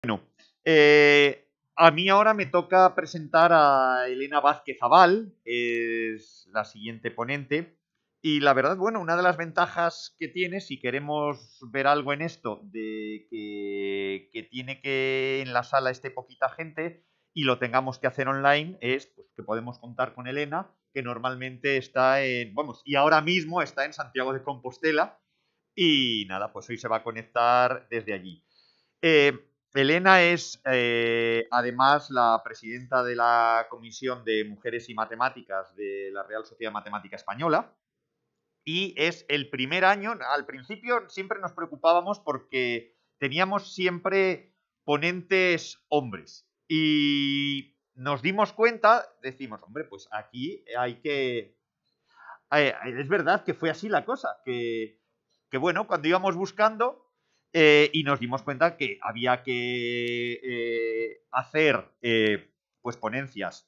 Bueno, a mí ahora me toca presentar a Elena Vázquez Abal, es la siguiente ponente. Y la verdad, bueno, una de las ventajas que tiene, si queremos ver algo en esto, de que tiene que en la sala esté poquita gente y lo tengamos que hacer online, es pues, que podemos contar con Elena, que normalmente está vamos, y ahora mismo está en Santiago de Compostela. Y nada, pues hoy se va a conectar desde allí. Eh, Elena es además la presidenta de la Comisión de Mujeres y Matemáticas de la Real Sociedad Matemática Española y es el primer año, al principio siempre nos preocupábamos porque teníamos siempre ponentes hombres y nos dimos cuenta, decimos, hombre, pues aquí hay que... es verdad que fue así la cosa, que bueno, cuando íbamos buscando y nos dimos cuenta que había que hacer pues ponencias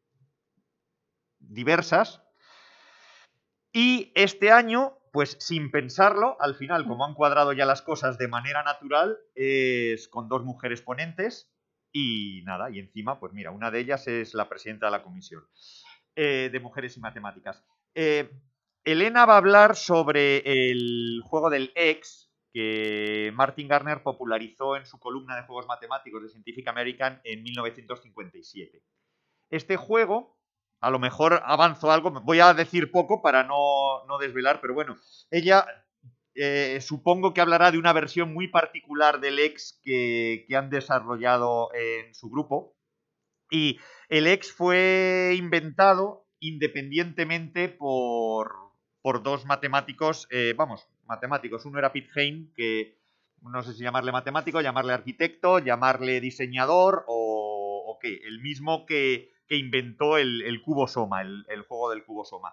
diversas y este año, pues sin pensarlo, al final, como han cuadrado ya las cosas de manera natural, es con dos mujeres ponentes y nada, y encima, pues mira, una de ellas es la presidenta de la comisión de mujeres y matemáticas. Elena va a hablar sobre el juego del X que Martin Gardner popularizó en su columna de juegos matemáticos de Scientific American en 1957. Este juego, a lo mejor avanzo algo, voy a decir poco para no desvelar, pero bueno, ella supongo que hablará de una versión muy particular del X que han desarrollado en su grupo. Y el X fue inventado independientemente por dos matemáticos, matemáticos. Uno era Piet Hein, que no sé si llamarle matemático, llamarle arquitecto, llamarle diseñador o qué, el mismo que inventó el cubo Soma, el juego del cubo Soma.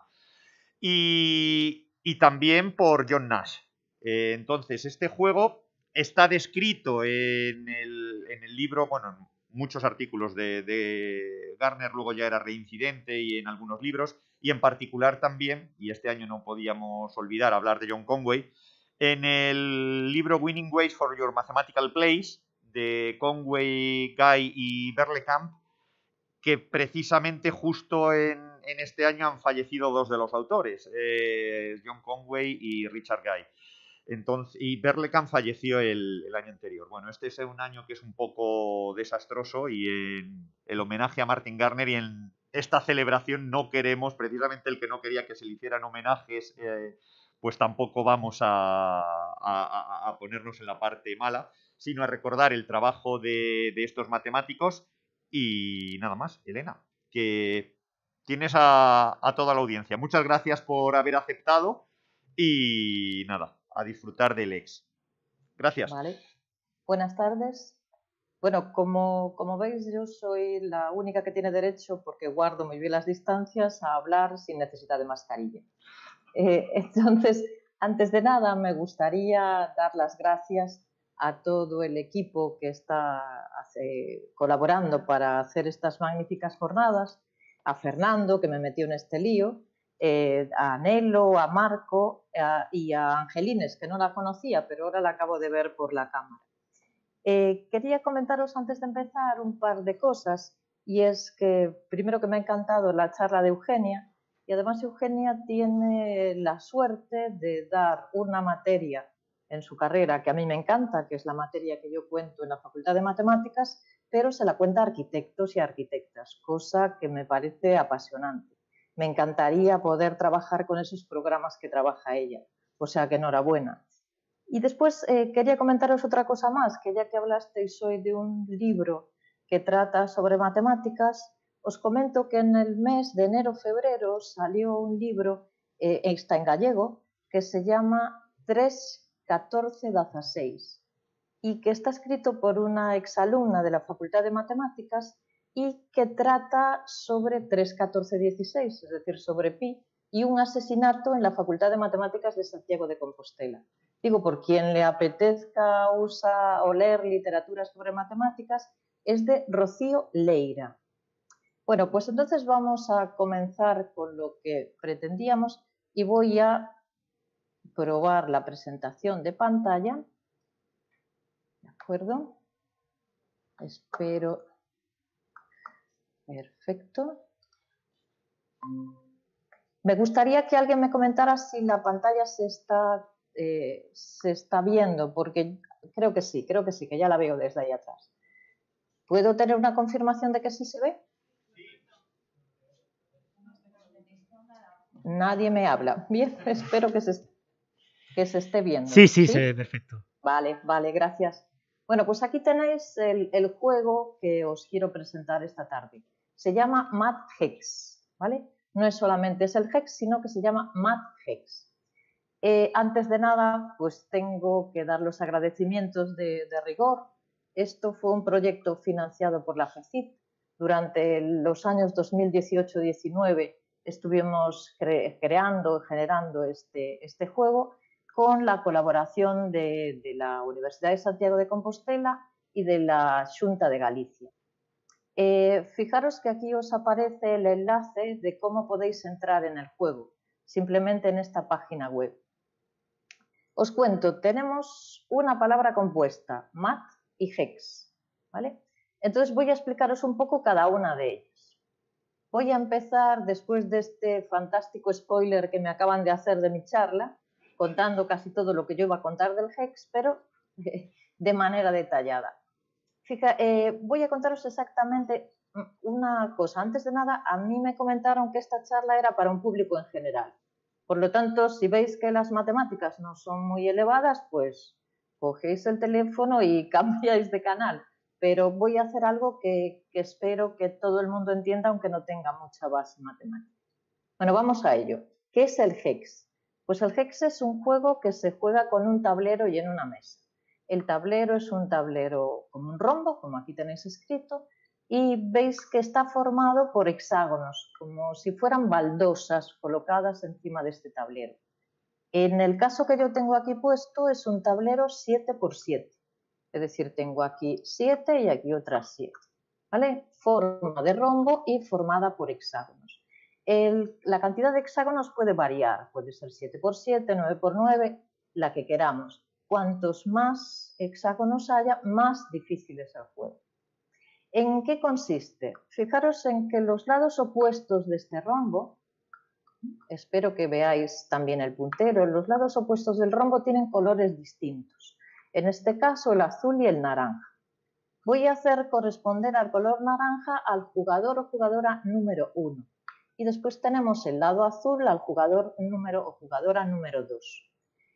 Y también por John Nash. Entonces, este juego está descrito en el libro, bueno, en muchos artículos de Gardner, luego ya era reincidente y en algunos libros, y en particular también, y este año no podíamos olvidar hablar de John Conway, en el libro Winning Ways for Your Mathematical Plays de Conway, Guy y Berlekamp, que precisamente justo en este año han fallecido dos de los autores, John Conway y Richard Guy. Entonces, y Berlekamp falleció el año anterior. Bueno, este es un año que es un poco desastroso y en el homenaje a Martin Gardner y en esta celebración no queremos, precisamente el que no quería que se le hicieran homenajes, pues tampoco vamos a ponernos en la parte mala, sino a recordar el trabajo de estos matemáticos y nada más, Elena, que tienes a toda la audiencia. Muchas gracias por haber aceptado y nada, a disfrutar del ex. Gracias. Vale. Buenas tardes. Bueno, como veis, yo soy la única que tiene derecho, porque guardo muy bien las distancias, a hablar sin necesidad de mascarilla. Entonces, antes de nada, me gustaría dar las gracias a todo el equipo que está colaborando para hacer estas magníficas jornadas, a Fernando, que me metió en este lío, a Nelo, a Marco y a Angelines, que no la conocía, pero ahora la acabo de ver por la cámara. Quería comentaros antes de empezar un par de cosas, y es que primero que me ha encantado la charla de Eugenia, y además Eugenia tiene la suerte de dar una materia en su carrera que a mí me encanta, que es la materia que yo cuento en la Facultad de Matemáticas, pero se la cuenta a arquitectos y arquitectas, cosa que me parece apasionante. Me encantaría poder trabajar con esos programas que trabaja ella, o sea que enhorabuena. Y después quería comentaros otra cosa más, que ya que hablasteis hoy de un libro que trata sobre matemáticas, os comento que en el mes de enero-febrero salió un libro, está en gallego, que se llama 3.14.16 y que está escrito por una exalumna de la Facultad de Matemáticas y que trata sobre 3.14.16, es decir, sobre pi, y un asesinato en la Facultad de Matemáticas de Santiago de Compostela. Digo, por quien le apetezca o leer literatura sobre matemáticas, es de Rocío Leira. Bueno, pues entonces vamos a comenzar con lo que pretendíamos y voy a probar la presentación de pantalla. ¿De acuerdo? Espero. Perfecto. Me gustaría que alguien me comentara si la pantalla se está viendo, porque creo que sí, que ya la veo desde ahí atrás. ¿Puedo tener una confirmación de que sí se ve? Nadie me habla. Bien, espero que se esté viendo. Sí, se ve perfecto. Vale, gracias. Bueno, pues aquí tenéis el juego que os quiero presentar esta tarde. Se llama Mad Hex, ¿vale? No es solamente el Hex, sino que se llama Mad Hex. Antes de nada, pues tengo que dar los agradecimientos de rigor. Esto fue un proyecto financiado por la FECIT. Durante los años 2018-19 estuvimos creando, generando este juego con la colaboración de la Universidad de Santiago de Compostela y de la Xunta de Galicia. Fijaros que aquí os aparece el enlace de cómo podéis entrar en el juego, simplemente en esta página web. Os cuento, tenemos una palabra compuesta, mat y hex, ¿vale? Entonces voy a explicaros un poco cada una de ellas. Voy a empezar después de este fantástico spoiler que me acaban de hacer de mi charla, contando casi todo lo que yo iba a contar del hex, pero de manera detallada. Voy a contaros exactamente una cosa. Antes de nada, a mí me comentaron que esta charla era para un público en general. Por lo tanto, si veis que las matemáticas no son muy elevadas, pues cogéis el teléfono y cambiáis de canal. Pero voy a hacer algo que espero que todo el mundo entienda, aunque no tenga mucha base matemática. Bueno, vamos a ello. ¿Qué es el Hex? Pues el Hex es un juego que se juega con un tablero y en una mesa. El tablero es un tablero como un rombo, como aquí tenéis escrito, y veis que está formado por hexágonos, como si fueran baldosas colocadas encima de este tablero. En el caso que yo tengo aquí puesto es un tablero 7×7, es decir, tengo aquí 7 y aquí otras 7, ¿vale? Forma de rombo y formada por hexágonos. La cantidad de hexágonos puede variar, puede ser 7×7, 9×9, la que queramos. Cuantos más hexágonos haya, más difícil es el juego. ¿En qué consiste? Fijaros en que los lados opuestos de este rombo, espero que veáis también el puntero, los lados opuestos del rombo tienen colores distintos. En este caso el azul y el naranja. Voy a hacer corresponder al color naranja al jugador o jugadora número 1. Y después tenemos el lado azul al jugador número o jugadora número 2.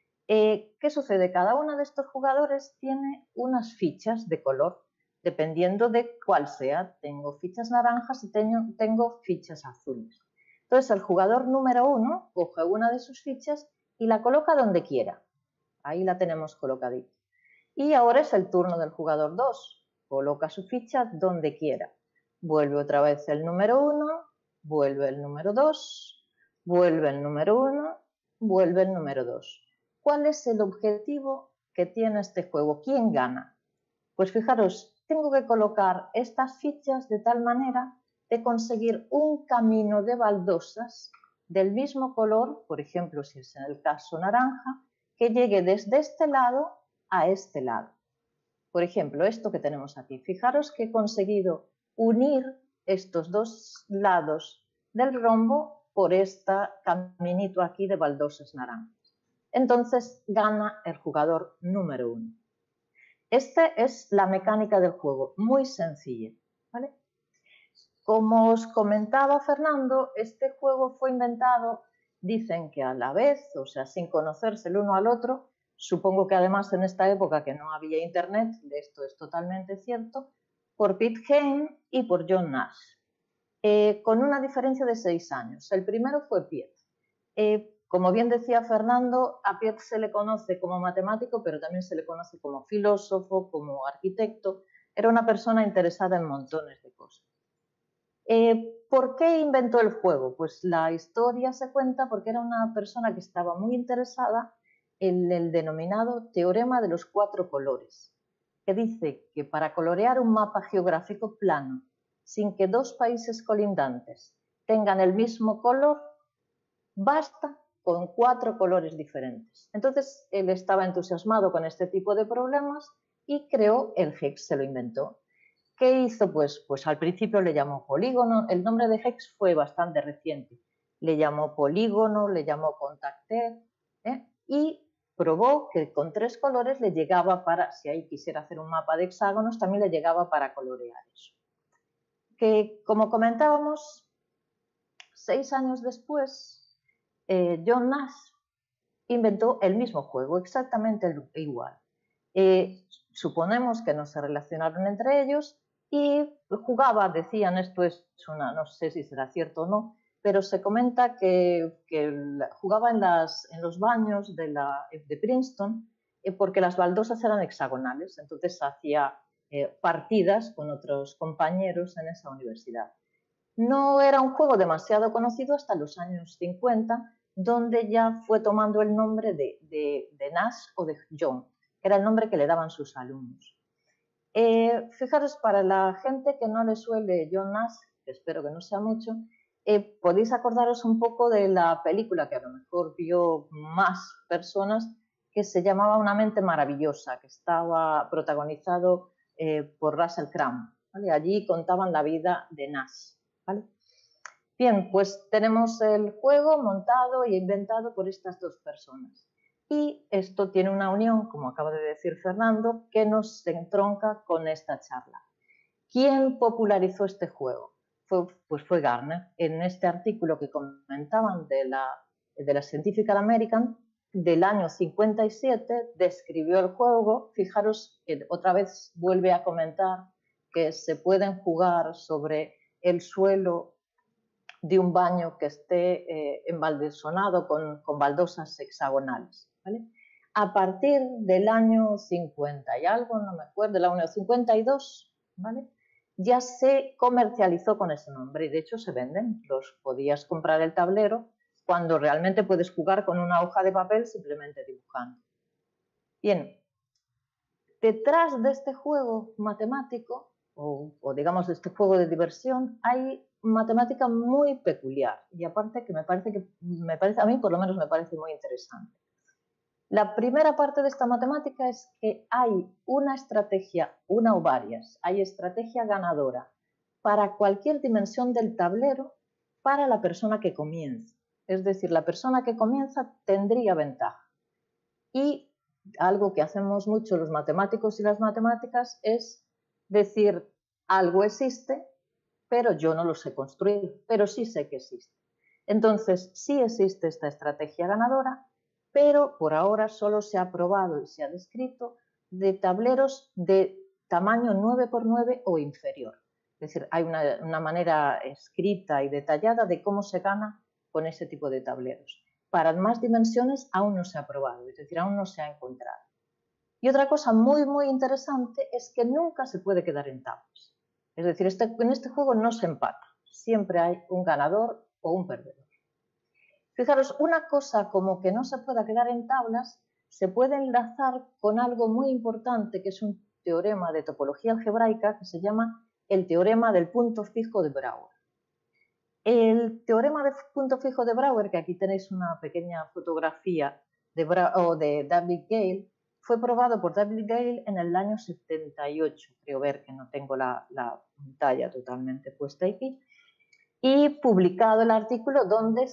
¿Qué sucede? Cada uno de estos jugadores tiene unas fichas de color, dependiendo de cuál sea. Tengo fichas naranjas y tengo fichas azules. Entonces el jugador número 1 coge una de sus fichas y la coloca donde quiera. Ahí la tenemos colocadita. Y ahora es el turno del jugador 2. Coloca su ficha donde quiera. Vuelve otra vez el número 1, vuelve el número 2, vuelve el número 1, vuelve el número 2. ¿Cuál es el objetivo que tiene este juego? ¿Quién gana? Pues fijaros, tengo que colocar estas fichas de tal manera de conseguir un camino de baldosas del mismo color, por ejemplo, si es en el caso naranja, que llegue desde este lado a este lado. Por ejemplo, esto que tenemos aquí. Fijaros que he conseguido unir estos dos lados del rombo por este caminito aquí de baldosas naranjas. Entonces gana el jugador número 1. Esta es la mecánica del juego, muy sencilla, ¿vale? Como os comentaba Fernando, este juego fue inventado, dicen que a la vez, o sea, sin conocerse el uno al otro. Supongo que además en esta época que no había internet, esto es totalmente cierto, por Piet Hein y por John Nash, con una diferencia de 6 años. El primero fue Piet. Como bien decía Fernando, a Piet se le conoce como matemático, pero también se le conoce como filósofo, como arquitecto. Era una persona interesada en montones de cosas. ¿Por qué inventó el juego? Pues la historia se cuenta porque era una persona que estaba muy interesada en el denominado teorema de los 4 colores, que dice que para colorear un mapa geográfico plano, sin que 2 países colindantes tengan el mismo color, basta con 4 colores diferentes. Entonces él estaba entusiasmado con este tipo de problemas y creó el Hex, se lo inventó. ¿Qué hizo? Pues al principio le llamó polígono, el nombre de Hex fue bastante reciente, le llamó polígono, le llamó contacter, y probó que con 3 colores le llegaba para, si ahí quisiera hacer un mapa de hexágonos, también le llegaba para colorear eso. Que como comentábamos, 6 años después, John Nash inventó el mismo juego, exactamente igual. Suponemos que no se relacionaron entre ellos y jugaba, decían, esto es una, no sé si será cierto o no, pero se comenta que jugaba en los baños de Princeton porque las baldosas eran hexagonales, entonces hacía partidas con otros compañeros en esa universidad. No era un juego demasiado conocido hasta los años 50, donde ya fue tomando el nombre de Nash o de John, que era el nombre que le daban sus alumnos. Fijaros, para la gente que no le suele John Nash, que espero que no sea mucho, podéis acordaros un poco de la película que a lo mejor vio más personas, que se llamaba Una mente maravillosa, que estaba protagonizado por Russell Crowe. ¿Vale? Allí contaban la vida de Nash. ¿Vale? Bien, pues tenemos el juego montado e inventado por estas 2 personas. Y esto tiene una unión, como acaba de decir Fernando, que nos entronca con esta charla. ¿Quién popularizó este juego? Pues fue Garner. En este artículo que comentaban de la Scientific American del año 57 describió el juego. Fijaros que otra vez vuelve a comentar que se pueden jugar sobre el suelo de un baño que esté embaldosonado con baldosas hexagonales. ¿Vale? A partir del año 50 y algo, no me acuerdo, del año 52, ¿vale? Ya se comercializó con ese nombre y de hecho se venden. Podías comprar el tablero cuando realmente puedes jugar con una hoja de papel simplemente dibujando. Bien, detrás de este juego matemático, o digamos de este juego de diversión, hay matemática muy peculiar y aparte que me parece, a mí por lo menos me parece muy interesante. La primera parte de esta matemática es que hay una estrategia, una o varias, hay estrategia ganadora para cualquier dimensión del tablero para la persona que comienza. Es decir, la persona que comienza tendría ventaja. Y algo que hacemos mucho los matemáticos y las matemáticas es decir, algo existe, pero yo no lo sé construir, pero sí sé que existe. Entonces, sí existe esta estrategia ganadora, pero por ahora solo se ha probado y se ha descrito de tableros de tamaño 9×9 o inferior. Es decir, hay una manera escrita y detallada de cómo se gana con ese tipo de tableros. Para más dimensiones aún no se ha probado, es decir, aún no se ha encontrado. Y otra cosa muy, muy interesante es que nunca se puede quedar en tablas. Es decir, en este juego no se empata, siempre hay un ganador o un perdedor. Fijaros, una cosa como que no se pueda quedar en tablas se puede enlazar con algo muy importante que es un teorema de topología algebraica que se llama el teorema del punto fijo de Brouwer. El teorema del punto fijo de Brouwer, que aquí tenéis una pequeña fotografía de David Gale, fue probado por David Gale en el año 78, creo ver que no tengo la pantalla totalmente puesta aquí, y publicado el artículo donde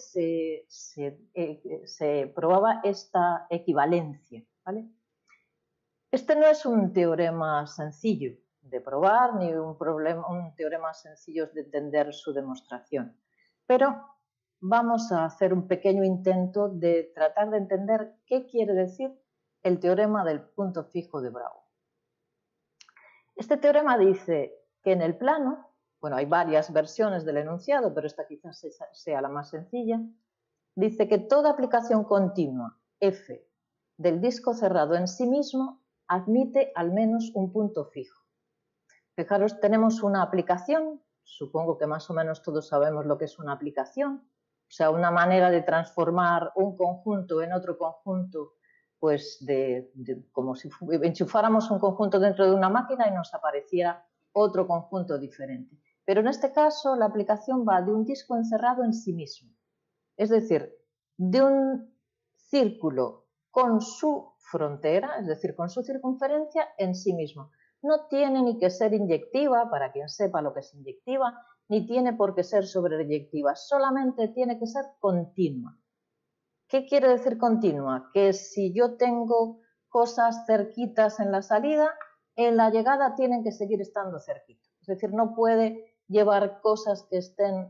se probaba esta equivalencia. ¿Vale? Este no es un teorema sencillo de probar, ni un teorema sencillo de entender su demostración, pero vamos a hacer un pequeño intento de tratar de entender qué quiere decir el teorema del punto fijo de Brouwer. Este teorema dice que en el plano, bueno, hay varias versiones del enunciado, pero esta quizás sea la más sencilla, dice que toda aplicación continua f del disco cerrado en sí mismo admite al menos un punto fijo. Fijaros, tenemos una aplicación, supongo que más o menos todos sabemos lo que es una aplicación, o sea, una manera de transformar un conjunto en otro conjunto, pues como si enchufáramos un conjunto dentro de una máquina y nos apareciera otro conjunto diferente. Pero en este caso la aplicación va de un disco encerrado en sí mismo, es decir, de un círculo con su frontera, es decir, con su circunferencia en sí mismo. no tiene ni que ser inyectiva, para quien sepa lo que es inyectiva, ni tiene por qué ser sobreyectiva, solamente tiene que ser continua. ¿Qué quiere decir continua? Que si yo tengo cosas cerquitas en la salida, en la llegada tienen que seguir estando cerquitas. Es decir, no puede llevar cosas que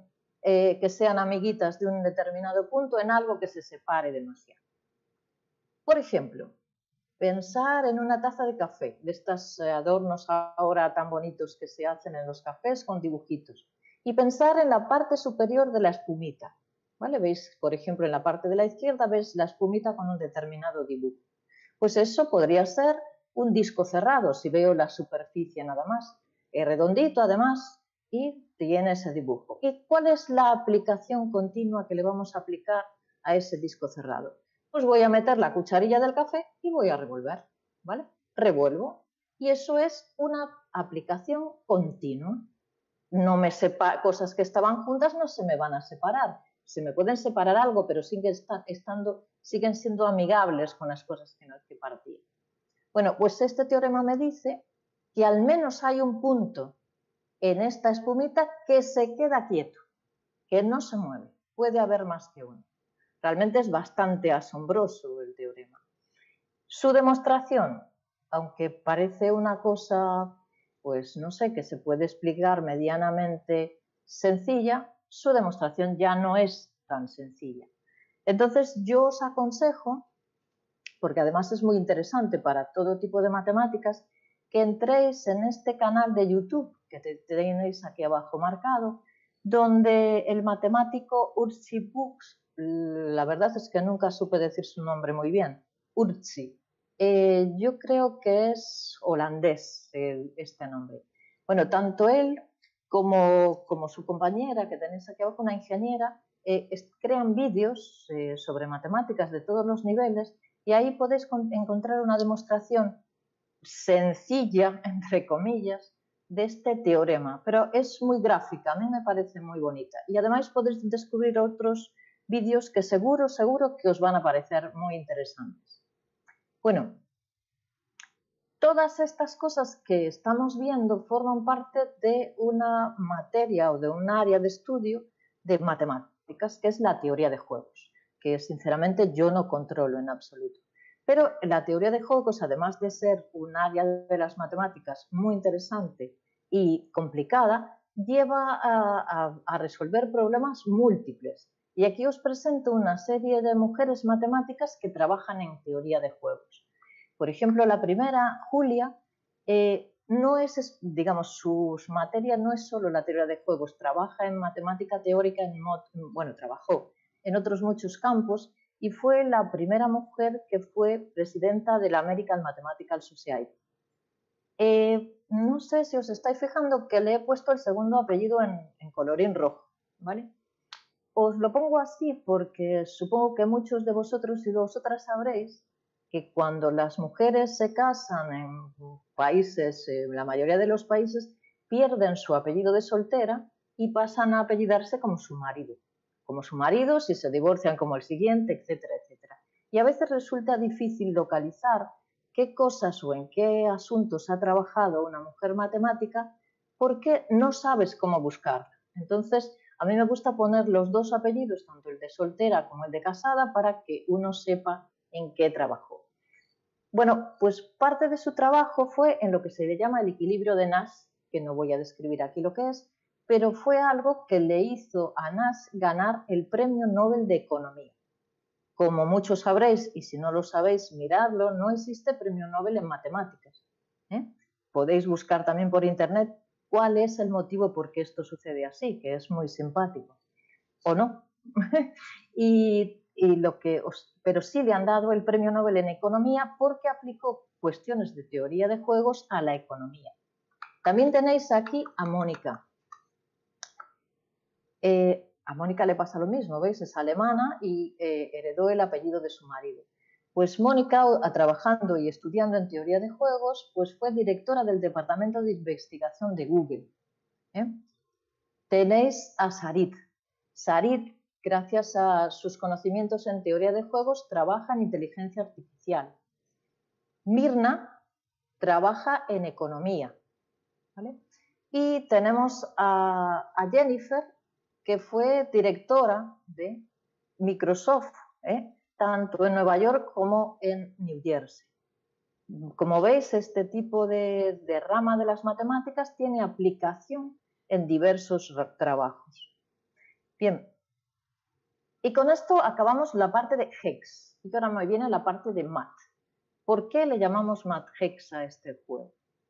sean amiguitas de un determinado punto en algo que se separe demasiado. Por ejemplo, pensar en una taza de café, de estos adornos ahora tan bonitos que se hacen en los cafés con dibujitos, y pensar en la parte superior de la espumita. ¿Vale? Veis, por ejemplo, en la parte de la izquierda ves la espumita con un determinado dibujo. Pues eso podría ser un disco cerrado, si veo la superficie nada más. Es redondito además y tiene ese dibujo. ¿Y cuál es la aplicación continua que le vamos a aplicar a ese disco cerrado? Pues voy a meter la cucharilla del café y voy a revolver, ¿vale? Revuelvo. Y eso es una aplicación continua. No me cosas que estaban juntas no se me van a separar. Se me pueden separar algo, pero siguen siendo amigables con las cosas que partían. Bueno, pues este teorema me dice que al menos hay un punto en esta espumita que se queda quieto, que no se mueve. Puede haber más que uno. Realmente es bastante asombroso el teorema. Su demostración, aunque parece una cosa, pues no sé, que se puede explicar medianamente sencilla, su demostración ya no es tan sencilla. Entonces yo os aconsejo, porque además es muy interesante para todo tipo de matemáticas, que entréis en este canal de YouTube que tenéis aquí abajo marcado, donde el matemático Urtzi Bux, la verdad es que nunca supe decir su nombre muy bien, Urtzi, yo creo que es holandés este nombre. Bueno, tanto él como su compañera que tenéis aquí abajo, una ingeniera, crean vídeos sobre matemáticas de todos los niveles y ahí podéis encontrar una demostración sencilla, entre comillas, de este teorema, pero es muy gráfica, a mí me parece muy bonita. Y además podéis descubrir otros vídeos que seguro que os van a parecer muy interesantes. Bueno, todas estas cosas que estamos viendo forman parte de una materia o de un área de estudio de matemáticas, que es la teoría de juegos, que sinceramente yo no controlo en absoluto. Pero la teoría de juegos, además de ser un área de las matemáticas muy interesante y complicada, lleva a resolver problemas múltiples. Y aquí os presento una serie de mujeres matemáticas que trabajan en teoría de juegos. Por ejemplo, la primera, Julia, no es, digamos, su materia no es solo la teoría de juegos, trabaja en matemática teórica, trabajó en otros muchos campos y fue la primera mujer que fue presidenta de la American Mathematical Society. No sé si os estáis fijando que le he puesto el segundo apellido en colorín rojo, ¿vale? Os lo pongo así porque supongo que muchos de vosotros y vosotras sabréis que cuando las mujeres se casan en países, la mayoría de los países, pierden su apellido de soltera y pasan a apellidarse como su marido. Como su marido, si se divorcian como el siguiente, etcétera, etcétera. Y a veces resulta difícil localizar qué cosas o en qué asuntos ha trabajado una mujer matemática porque no sabes cómo buscarla. Entonces, a mí me gusta poner los dos apellidos, tanto el de soltera como el de casada, para que uno sepa en qué trabajó. Bueno, pues parte de su trabajo fue en lo que se le llama el equilibrio de Nash, que no voy a describir aquí lo que es, pero fue algo que le hizo a Nash ganar el Premio Nobel de Economía. Como muchos sabréis, y si no lo sabéis, miradlo, no existe Premio Nobel en matemáticas. Podéis buscar también por internet cuál es el motivo por qué esto sucede así, que es muy simpático. ¿O no? Pero sí le han dado el Premio Nobel en Economía porque aplicó cuestiones de teoría de juegos a la economía. También tenéis aquí a Mónica. A Mónica le pasa lo mismo, ¿veis? Es alemana y heredó el apellido de su marido. Pues Mónica, trabajando y estudiando en teoría de juegos, pues fue directora del Departamento de Investigación de Google. Tenéis a Sarit. Sarit, gracias a sus conocimientos en teoría de juegos, trabaja en inteligencia artificial. Mirna trabaja en economía, ¿vale? Y tenemos a Jennifer, que fue directora de Microsoft, tanto en Nueva York como en New Jersey. Como veis, este tipo de rama de las matemáticas tiene aplicación en diversos trabajos. Bien, y con esto acabamos la parte de Hex, y ahora me viene la parte de Math. ¿Por qué le llamamos Math Hex a este juego?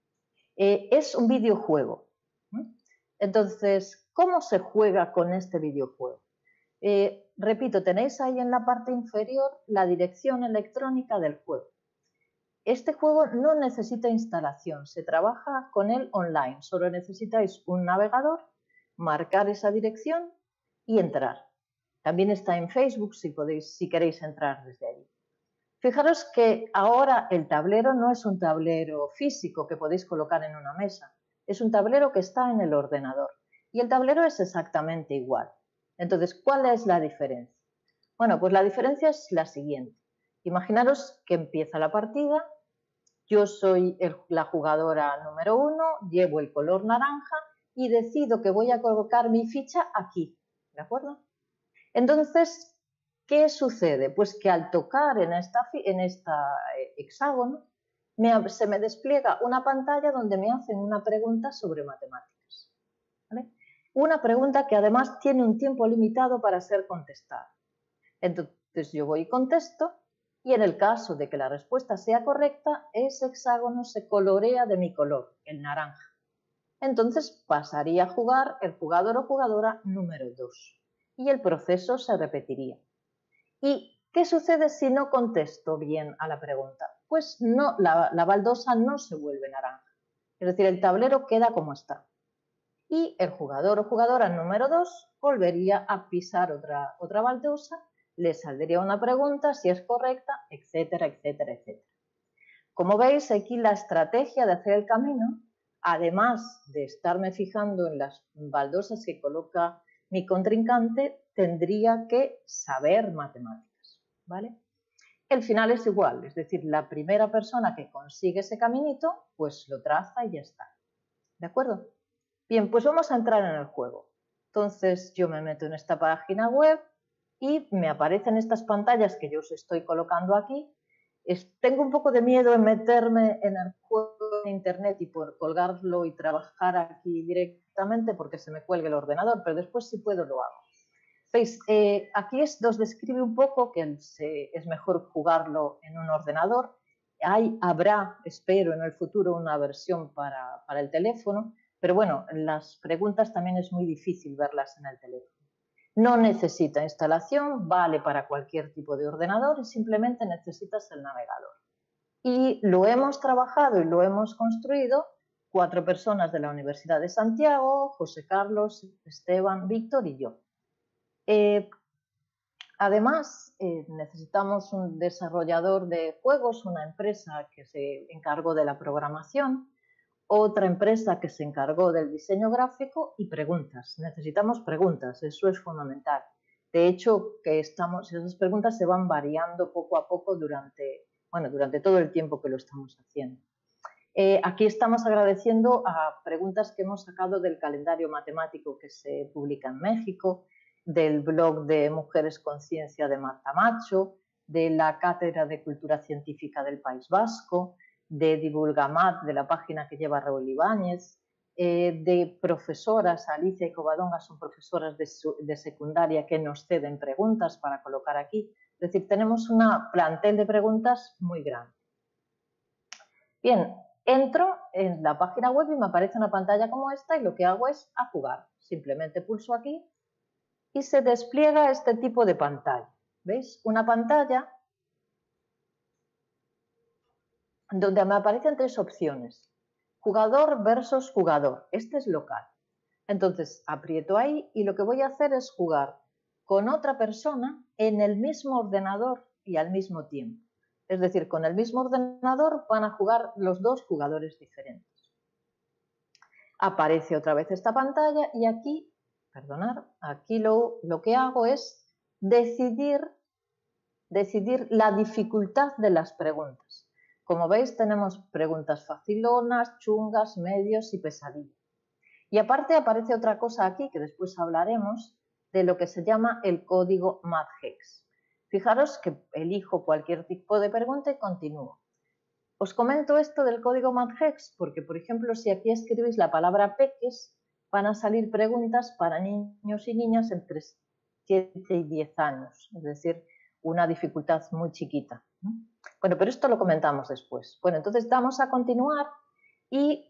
Es un videojuego. Entonces, ¿cómo se juega con este videojuego? Repito, tenéis ahí en la parte inferior la dirección electrónica del juego. Este juego no necesita instalación, se trabaja con él online. Solo necesitáis un navegador, marcar esa dirección y entrar. También está en Facebook si queréis entrar desde ahí. Fijaros que ahora el tablero no es un tablero físico que podéis colocar en una mesa, es un tablero que está en el ordenador y el tablero es exactamente igual. Entonces, ¿cuál es la diferencia? Bueno, pues la diferencia es la siguiente. Imaginaros que empieza la partida, yo soy la jugadora número 1, llevo el color naranja y decido que voy a colocar mi ficha aquí, ¿de acuerdo? Entonces, ¿qué sucede? Pues que al tocar en esta hexágono se me despliega una pantalla donde me hacen una pregunta sobre matemáticas, ¿vale? Una pregunta que además tiene un tiempo limitado para ser contestada. Entonces yo voy y contesto y en el caso de que la respuesta sea correcta, ese hexágono se colorea de mi color, el naranja. Entonces pasaría a jugar el jugador o jugadora número 2 y el proceso se repetiría. ¿Y qué sucede si no contesto bien a la pregunta? Pues no, la baldosa no se vuelve naranja, es decir, el tablero queda como está. Y el jugador o jugadora número 2 volvería a pisar otra baldosa, le saldría una pregunta, si es correcta, etcétera, etcétera, etcétera. Como veis, aquí la estrategia de hacer el camino, además de estarme fijando en las baldosas que coloca mi contrincante, tendría que saber matemáticas, ¿vale? El final es igual, es decir, la primera persona que consigue ese caminito, pues lo traza y ya está, ¿de acuerdo? Bien, pues vamos a entrar en el juego. Entonces yo me meto en esta página web y me aparecen estas pantallas que yo os estoy colocando aquí. Tengo un poco de miedo en meterme en el juego de internet y por colgarlo y trabajar aquí directamente porque se me cuelgue el ordenador, pero después si puedo lo hago. ¿Veis? Aquí os describe un poco que es mejor jugarlo en un ordenador. Habrá, espero, en el futuro una versión para el teléfono, pero bueno, las preguntas también es muy difícil verlas en el teléfono. No necesita instalación, vale para cualquier tipo de ordenador y simplemente necesitas el navegador. Y lo hemos trabajado y lo hemos construido 4 personas de la Universidad de Santiago, José Carlos, Esteban, Víctor y yo. Además, necesitamos un desarrollador de juegos, una empresa que se encargó de la programación, otra empresa que se encargó del diseño gráfico y preguntas. Necesitamos preguntas, eso es fundamental. De hecho, esas preguntas se van variando poco a poco durante todo el tiempo que lo estamos haciendo. Aquí estamos agradeciendo a preguntas que hemos sacado del calendario matemático que se publica en México, del blog de Mujeres con Ciencia de Marta Macho, de la Cátedra de Cultura Científica del País Vasco, de Divulgamat, de la página que lleva Raúl Ibáñez, de profesoras, Alicia y Covadonga son profesoras de secundaria que nos ceden preguntas para colocar aquí. Es decir, tenemos una plantel de preguntas muy grande. Bien, entro en la página web y me aparece una pantalla como esta y lo que hago es a jugar. Simplemente pulso aquí y se despliega este tipo de pantalla. ¿Veis? Una pantalla donde me aparecen 3 opciones. Jugador versus jugador. Este es local. Entonces aprieto ahí y lo que voy a hacer es jugar con otra persona en el mismo ordenador y al mismo tiempo. Es decir, con el mismo ordenador van a jugar los 2 jugadores diferentes. Aparece otra vez esta pantalla y aquí, aquí lo que hago es decidir la dificultad de las preguntas. Como veis, tenemos preguntas facilonas, chungas, medios y pesadilla. Y aparte aparece otra cosa aquí que después hablaremos de lo que se llama el código MATHEX. Fijaros que elijo cualquier tipo de pregunta y continúo. Os comento esto del código MATHEX porque, por ejemplo, si aquí escribís la palabra peques, van a salir preguntas para niños y niñas entre 7 y 10 años, es decir, una dificultad muy chiquita. Bueno, pero esto lo comentamos después. Bueno, entonces vamos a continuar y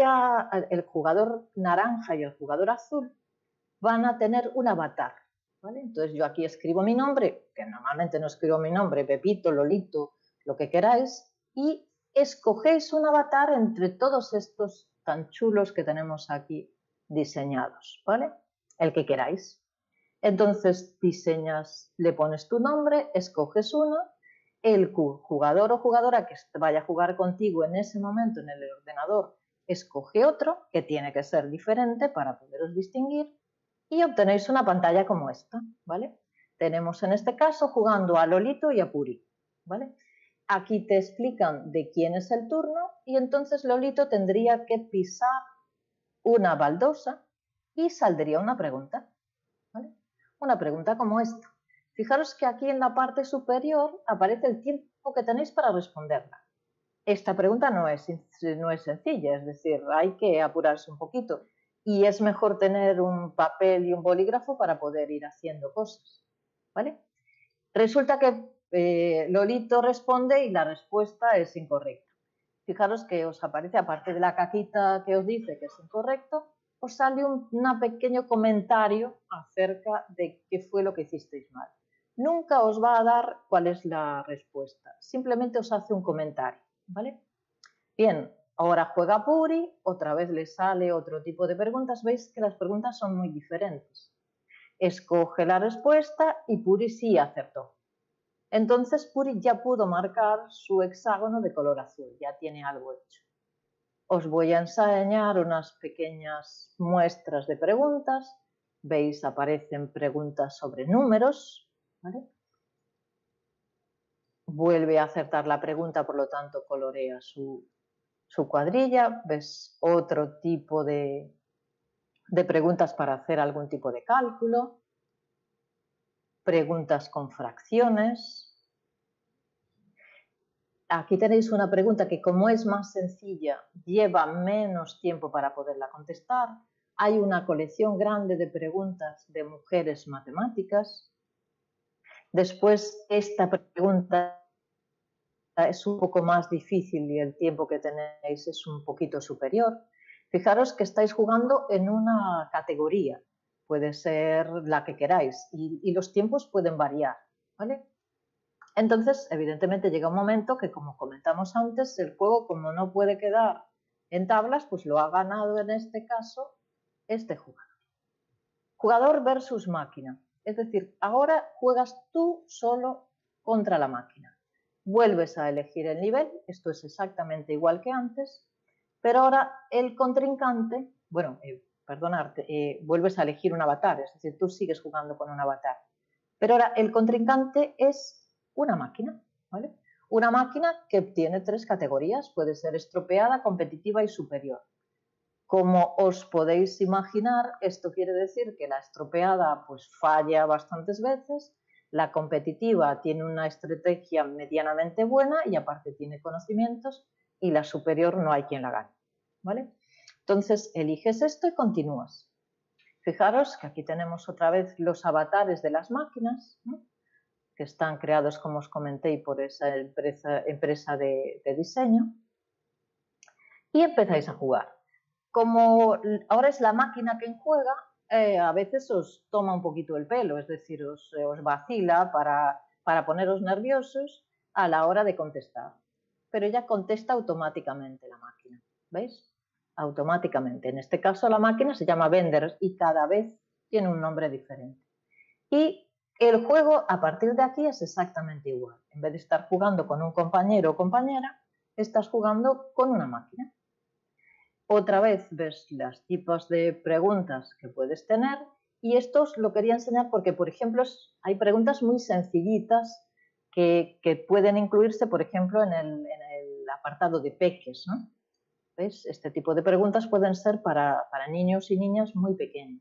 el jugador naranja y el jugador azul van a tener un avatar, ¿vale? Entonces yo aquí escribo mi nombre, que normalmente no escribo mi nombre, Pepito, Lolito, lo que queráis, y escogéis un avatar entre todos estos tan chulos que tenemos aquí diseñados, ¿vale? El que queráis. Entonces diseñas, le pones tu nombre, escoges uno, el jugador o jugadora que vaya a jugar contigo en ese momento en el ordenador escoge otro, que tiene que ser diferente para poderos distinguir, y obtenéis una pantalla como esta, ¿vale? Tenemos en este caso jugando a Lolito y a Puri, ¿vale? Aquí te explican de quién es el turno y entonces Lolito tendría que pisar una baldosa y saldría una pregunta, ¿vale? Una pregunta como esta. Fijaros que aquí en la parte superior aparece el tiempo que tenéis para responderla. Esta pregunta no es sencilla, es decir, hay que apurarse un poquito y es mejor tener un papel y un bolígrafo para poder ir haciendo cosas, ¿vale? Resulta que Lolito responde y la respuesta es incorrecta. Fijaros que os aparece, aparte de la caquita que os dice que es incorrecto, os sale un pequeño comentario acerca de qué fue lo que hicisteis mal. Nunca os va a dar cuál es la respuesta, simplemente os hace un comentario, ¿vale? Bien, ahora juega Puri, otra vez le sale otro tipo de preguntas, veis que las preguntas son muy diferentes. Escoge la respuesta y Puri sí acertó. Entonces Puri ya pudo marcar su hexágono de color azul, ya tiene algo hecho. Os voy a enseñar unas pequeñas muestras de preguntas. Veis, aparecen preguntas sobre números, ¿vale? Vuelve a acertar la pregunta, por lo tanto colorea su cuadrilla. Ves otro tipo de preguntas para hacer algún tipo de cálculo. Preguntas con fracciones. Aquí tenéis una pregunta que, como es más sencilla, lleva menos tiempo para poderla contestar. Hay una colección grande de preguntas de mujeres matemáticas. Después, esta pregunta es un poco más difícil y el tiempo que tenéis es un poquito superior. Fijaros que estáis jugando en una categoría. Puede ser la que queráis y los tiempos pueden variar, ¿vale? Entonces, evidentemente llega un momento que, como comentamos antes, el juego, como no puede quedar en tablas, pues lo ha ganado en este caso este jugador. Jugador versus máquina. Es decir, ahora juegas tú solo contra la máquina. Vuelves a elegir el nivel, esto es exactamente igual que antes, pero ahora el contrincante, vuelves a elegir un avatar, es decir, tú sigues jugando con un avatar. Pero ahora el contrincante es una máquina, ¿vale? Una máquina que tiene 3 categorías, puede ser estropeada, competitiva y superior. Como os podéis imaginar, esto quiere decir que la estropeada pues falla bastantes veces, la competitiva tiene una estrategia medianamente buena y aparte tiene conocimientos, y la superior no hay quien la gane, ¿vale? Entonces eliges esto y continúas. Fijaros que aquí tenemos otra vez los avatares de las máquinas, ¿no?, que están creados, como os comenté, por esa empresa de diseño, y empezáis a jugar. Como ahora es la máquina quien juega, a veces os toma un poquito el pelo, es decir, os vacila para poneros nerviosos a la hora de contestar. Pero ella contesta automáticamente la máquina, ¿veis? Automáticamente. En este caso la máquina se llama Bender y cada vez tiene un nombre diferente. Y el juego a partir de aquí es exactamente igual. En vez de estar jugando con un compañero o compañera, estás jugando con una máquina. Otra vez ves los tipos de preguntas que puedes tener y esto os lo quería enseñar porque, por ejemplo, hay preguntas muy sencillitas que pueden incluirse, por ejemplo, en la apartado de peques, ¿no? ¿Ves? Este tipo de preguntas pueden ser para niños y niñas muy pequeños.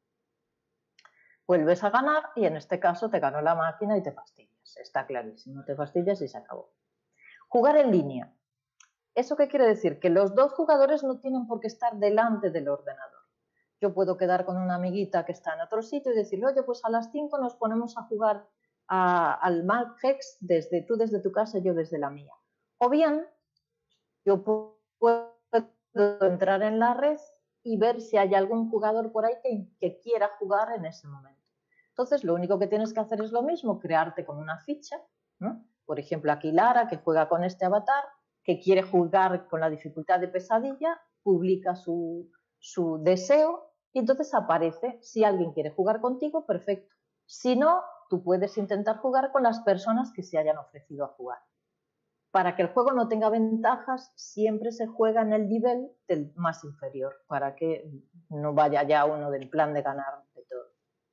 Vuelves a ganar y en este caso te ganó la máquina y te fastidias. Está clarísimo, te fastidias y se acabó. Jugar en línea. ¿Eso qué quiere decir? Que los dos jugadores no tienen por qué estar delante del ordenador. Yo puedo quedar con una amiguita que está en otro sitio y decirle, oye, pues a las 5 nos ponemos a jugar al Mad Hex, tú desde tu casa y yo desde la mía. O bien, yo puedo entrar en la red y ver si hay algún jugador por ahí que quiera jugar en ese momento. Entonces, lo único que tienes que hacer es lo mismo, crearte con una ficha, ¿no? Por ejemplo, aquí Lara, que juega con este avatar, que quiere jugar con la dificultad de pesadilla, publica su deseo y entonces aparece, si alguien quiere jugar contigo, perfecto. Si no, tú puedes intentar jugar con las personas que se hayan ofrecido a jugar. Para que el juego no tenga ventajas, siempre se juega en el nivel del más inferior, para que no vaya ya uno del plan de ganar de todo.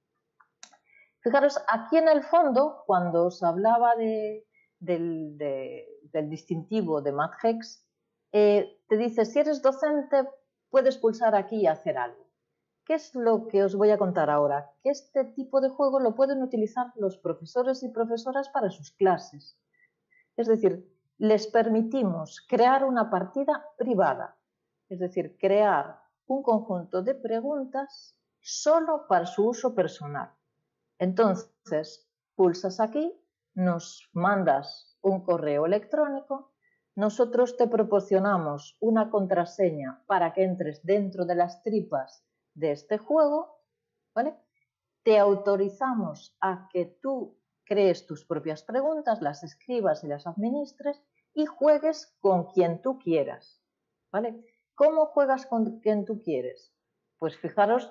Fijaros, aquí en el fondo, cuando os hablaba del distintivo de Mad Hex, te dice, si eres docente, puedes pulsar aquí y hacer algo. ¿Qué es lo que os voy a contar ahora? Que este tipo de juego lo pueden utilizar los profesores y profesoras para sus clases. Es decir, les permitimos crear una partida privada, es decir, crear un conjunto de preguntas solo para su uso personal. Entonces, pulsas aquí, nos mandas un correo electrónico, nosotros te proporcionamos una contraseña para que entres dentro de las tripas de este juego, ¿vale? Te autorizamos a que tú crees tus propias preguntas, las escribas y las administres y juegues con quien tú quieras, ¿vale? ¿Cómo juegas con quien tú quieres? Pues fijaros,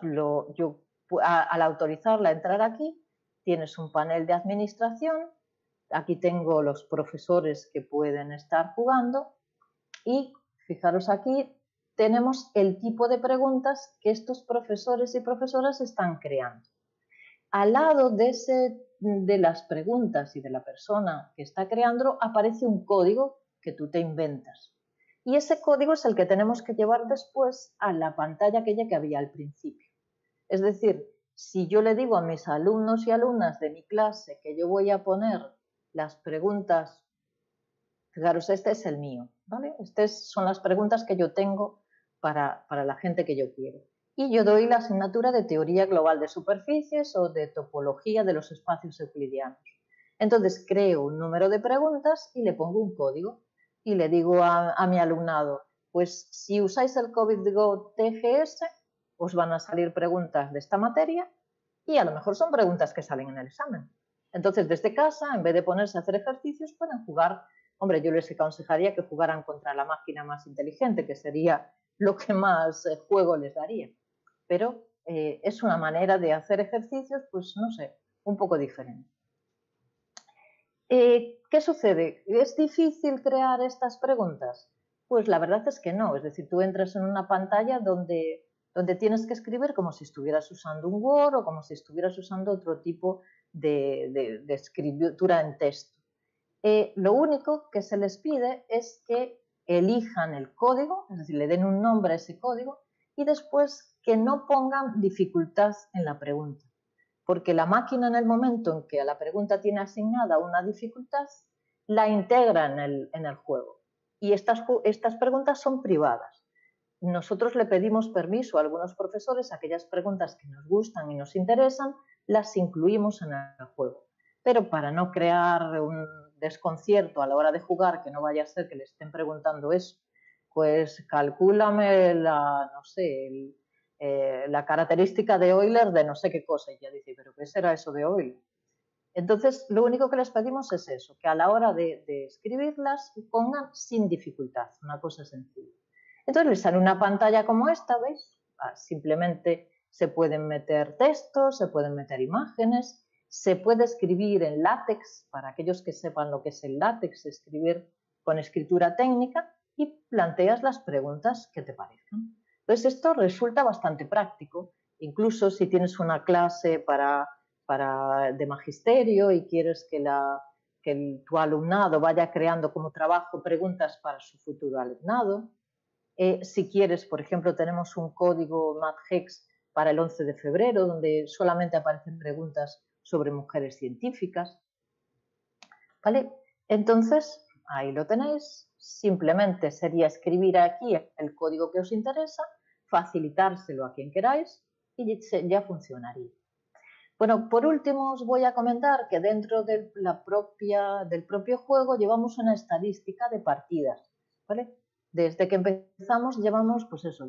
al autorizarla a entrar aquí, tienes un panel de administración, aquí tengo los profesores que pueden estar jugando y fijaros aquí tenemos el tipo de preguntas que estos profesores y profesoras están creando. Al lado de las preguntas y de la persona que está creando aparece un código que tú te inventas. Y ese código es el que tenemos que llevar después a la pantalla aquella que había al principio. Es decir, si yo le digo a mis alumnos y alumnas de mi clase que yo voy a poner las preguntas, fijaros, este es el mío, ¿vale? Estas son las preguntas que yo tengo para la gente que yo quiero. Y yo doy la asignatura de Teoría Global de Superficies o de Topología de los Espacios Euclidianos. Entonces creo un número de preguntas y le pongo un código y le digo a mi alumnado, pues si usáis el COVIDGO TGS, os van a salir preguntas de esta materia y a lo mejor son preguntas que salen en el examen. Entonces desde casa, en vez de ponerse a hacer ejercicios, pueden jugar. Hombre, yo les aconsejaría que jugaran contra la máquina más inteligente, que sería lo que más juego les daría. Pero es una manera de hacer ejercicios, pues no sé, un poco diferente. ¿Qué sucede? ¿Es difícil crear estas preguntas? Pues la verdad es que no. Es decir, tú entras en una pantalla donde tienes que escribir como si estuvieras usando un Word o como si estuvieras usando otro tipo de escritura en texto. Lo único que se les pide es que elijan el código, es decir, le den un nombre a ese código y después que no pongan dificultad en la pregunta. Porque la máquina, en el momento en que a la pregunta tiene asignada una dificultad, la integra en el juego. Y estas preguntas son privadas. Nosotros le pedimos permiso a algunos profesores, aquellas preguntas que nos gustan y nos interesan, las incluimos en el juego. Pero para no crear un desconcierto a la hora de jugar, que no vaya a ser que le estén preguntando eso, pues calcúlame no sé, la característica de Euler de no sé qué cosa. Y ya dice, ¿pero qué será eso de Euler? Entonces, lo único que les pedimos es eso, que a la hora de escribirlas pongan sin dificultad, una cosa sencilla. Entonces les sale una pantalla como esta, ¿veis? Simplemente se pueden meter textos, se pueden meter imágenes, se puede escribir en látex, para aquellos que sepan lo que es el látex, escribir con escritura técnica y planteas las preguntas que te parezcan. Entonces esto resulta bastante práctico, incluso si tienes una clase de magisterio y quieres que tu alumnado vaya creando como trabajo preguntas para su futuro alumnado. Si quieres, por ejemplo, tenemos un código MathHex para el 11 de febrero, donde solamente aparecen preguntas sobre mujeres científicas. ¿Vale? Entonces, ahí lo tenéis. Simplemente sería escribir aquí el código que os interesa, facilitárselo a quien queráis y ya funcionaría. Bueno, por último os voy a comentar que dentro del propio juego llevamos una estadística de partidas, ¿vale? Desde que empezamos llevamos, pues eso,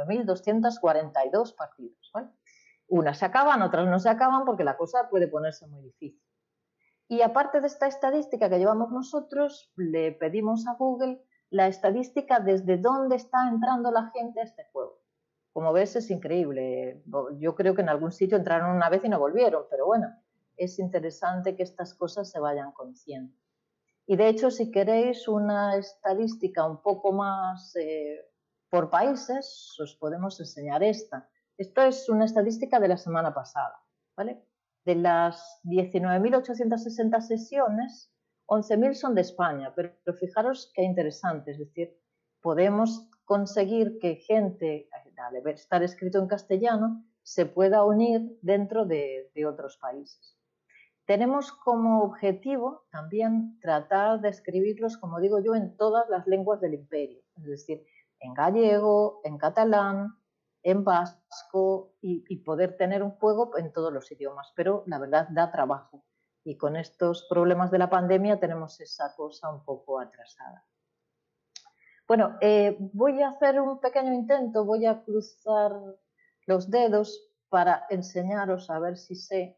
19.242 partidas, ¿vale? Unas se acaban, otras no se acaban porque la cosa puede ponerse muy difícil. Y aparte de esta estadística que llevamos nosotros, le pedimos a Google la estadística desde dónde está entrando la gente a este juego. Como ves, es increíble. Yo creo que en algún sitio entraron una vez y no volvieron, pero bueno, es interesante que estas cosas se vayan conociendo. Y de hecho, si queréis una estadística un poco más por países, os podemos enseñar esta. Esto es una estadística de la semana pasada, ¿vale? De las 19.860 sesiones, 11.000 son de España, pero fijaros qué interesante, es decir, podemos conseguir que gente, al estar escrito en castellano, se pueda unir dentro de otros países. Tenemos como objetivo también tratar de escribirlos, como digo yo, en todas las lenguas del imperio, es decir, en gallego, en catalán, en vasco y poder tener un juego en todos los idiomas, pero la verdad da trabajo y con estos problemas de la pandemia tenemos esa cosa un poco atrasada. Bueno, voy a hacer un pequeño intento, voy a cruzar los dedos para enseñaros a ver si sé.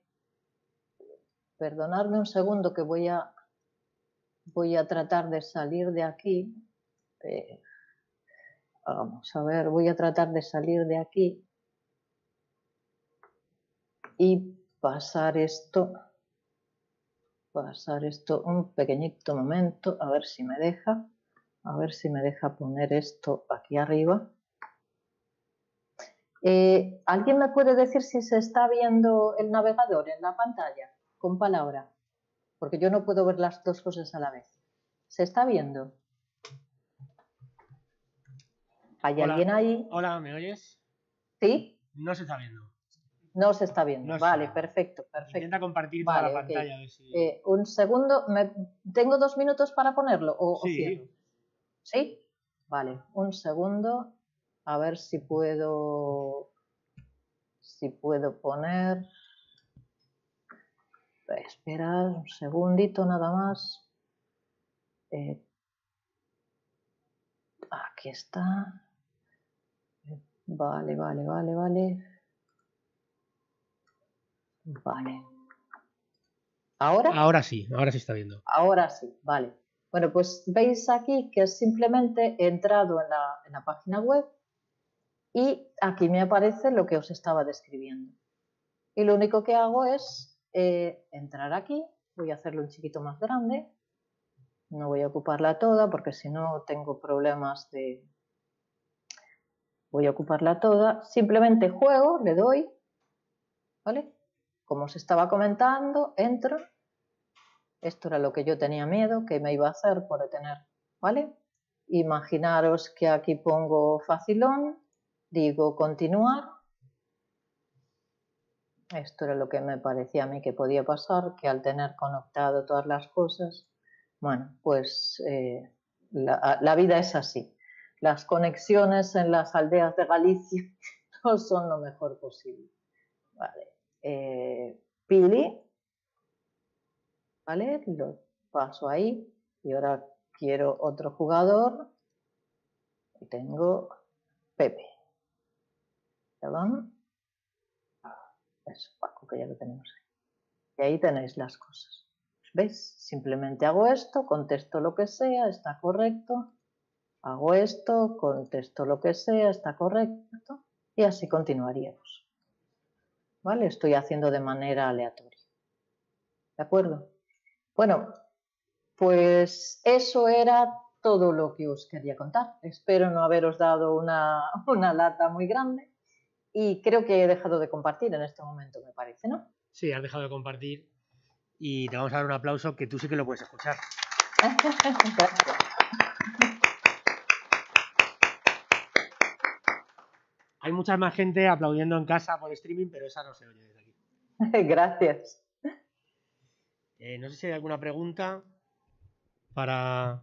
Perdonadme un segundo que voy a tratar de salir de aquí. Vamos a ver, voy a tratar de salir de aquí y pasar esto un pequeñito momento, a ver si me deja poner esto aquí arriba. ¿Alguien me puede decir si se está viendo el navegador en la pantalla con palabra? Porque yo no puedo ver las dos cosas a la vez. ¿Se está viendo? ¿Hay alguien ahí? Hola, ¿me oyes? ¿Sí? No se está viendo. No se está viendo. No vale, está. perfecto. Intenta compartir toda la pantalla. A ver si... un segundo. ¿Tengo 2 minutos para ponerlo o cierro? ¿Sí? Vale, un segundo. A ver si puedo poner... Esperad un segundito nada más. Aquí está. Vale. ¿Ahora? Ahora sí está viendo. Ahora sí, vale. Bueno, pues veis aquí que simplemente he entrado en la página web y aquí me aparece lo que os estaba describiendo. Y lo único que hago es entrar aquí, voy a hacerlo un chiquito más grande, no voy a ocuparla toda porque si no tengo problemas de... Voy a ocuparla toda, simplemente juego, le doy, ¿vale? Como os estaba comentando, entro. Esto era lo que yo tenía miedo, que me iba a hacer por tener, ¿vale? Imaginaros que aquí pongo facilón, digo continuar. Esto era lo que me parecía a mí que podía pasar, que al tener conectado todas las cosas, bueno, pues la vida es así. Las conexiones en las aldeas de Galicia no son lo mejor posible. Vale. Pili, ¿vale? Lo paso ahí y ahora quiero otro jugador y tengo Pepe. Perdón. Es Paco, que ya lo tenemos ahí. Y ahí tenéis las cosas. ¿Veis? Simplemente hago esto, contesto lo que sea, está correcto. Hago esto, contesto lo que sea, está correcto. Y así continuaríamos. ¿Vale? Estoy haciendo de manera aleatoria. ¿De acuerdo? Bueno, pues eso era todo lo que os quería contar. Espero no haberos dado una lata muy grande y creo que he dejado de compartir en este momento, me parece, ¿no? Sí, has dejado de compartir y te vamos a dar un aplauso que tú sí que lo puedes escuchar. Gracias. Hay mucha más gente aplaudiendo en casa por streaming, pero esa no se oye desde aquí. Gracias. No sé si hay alguna pregunta para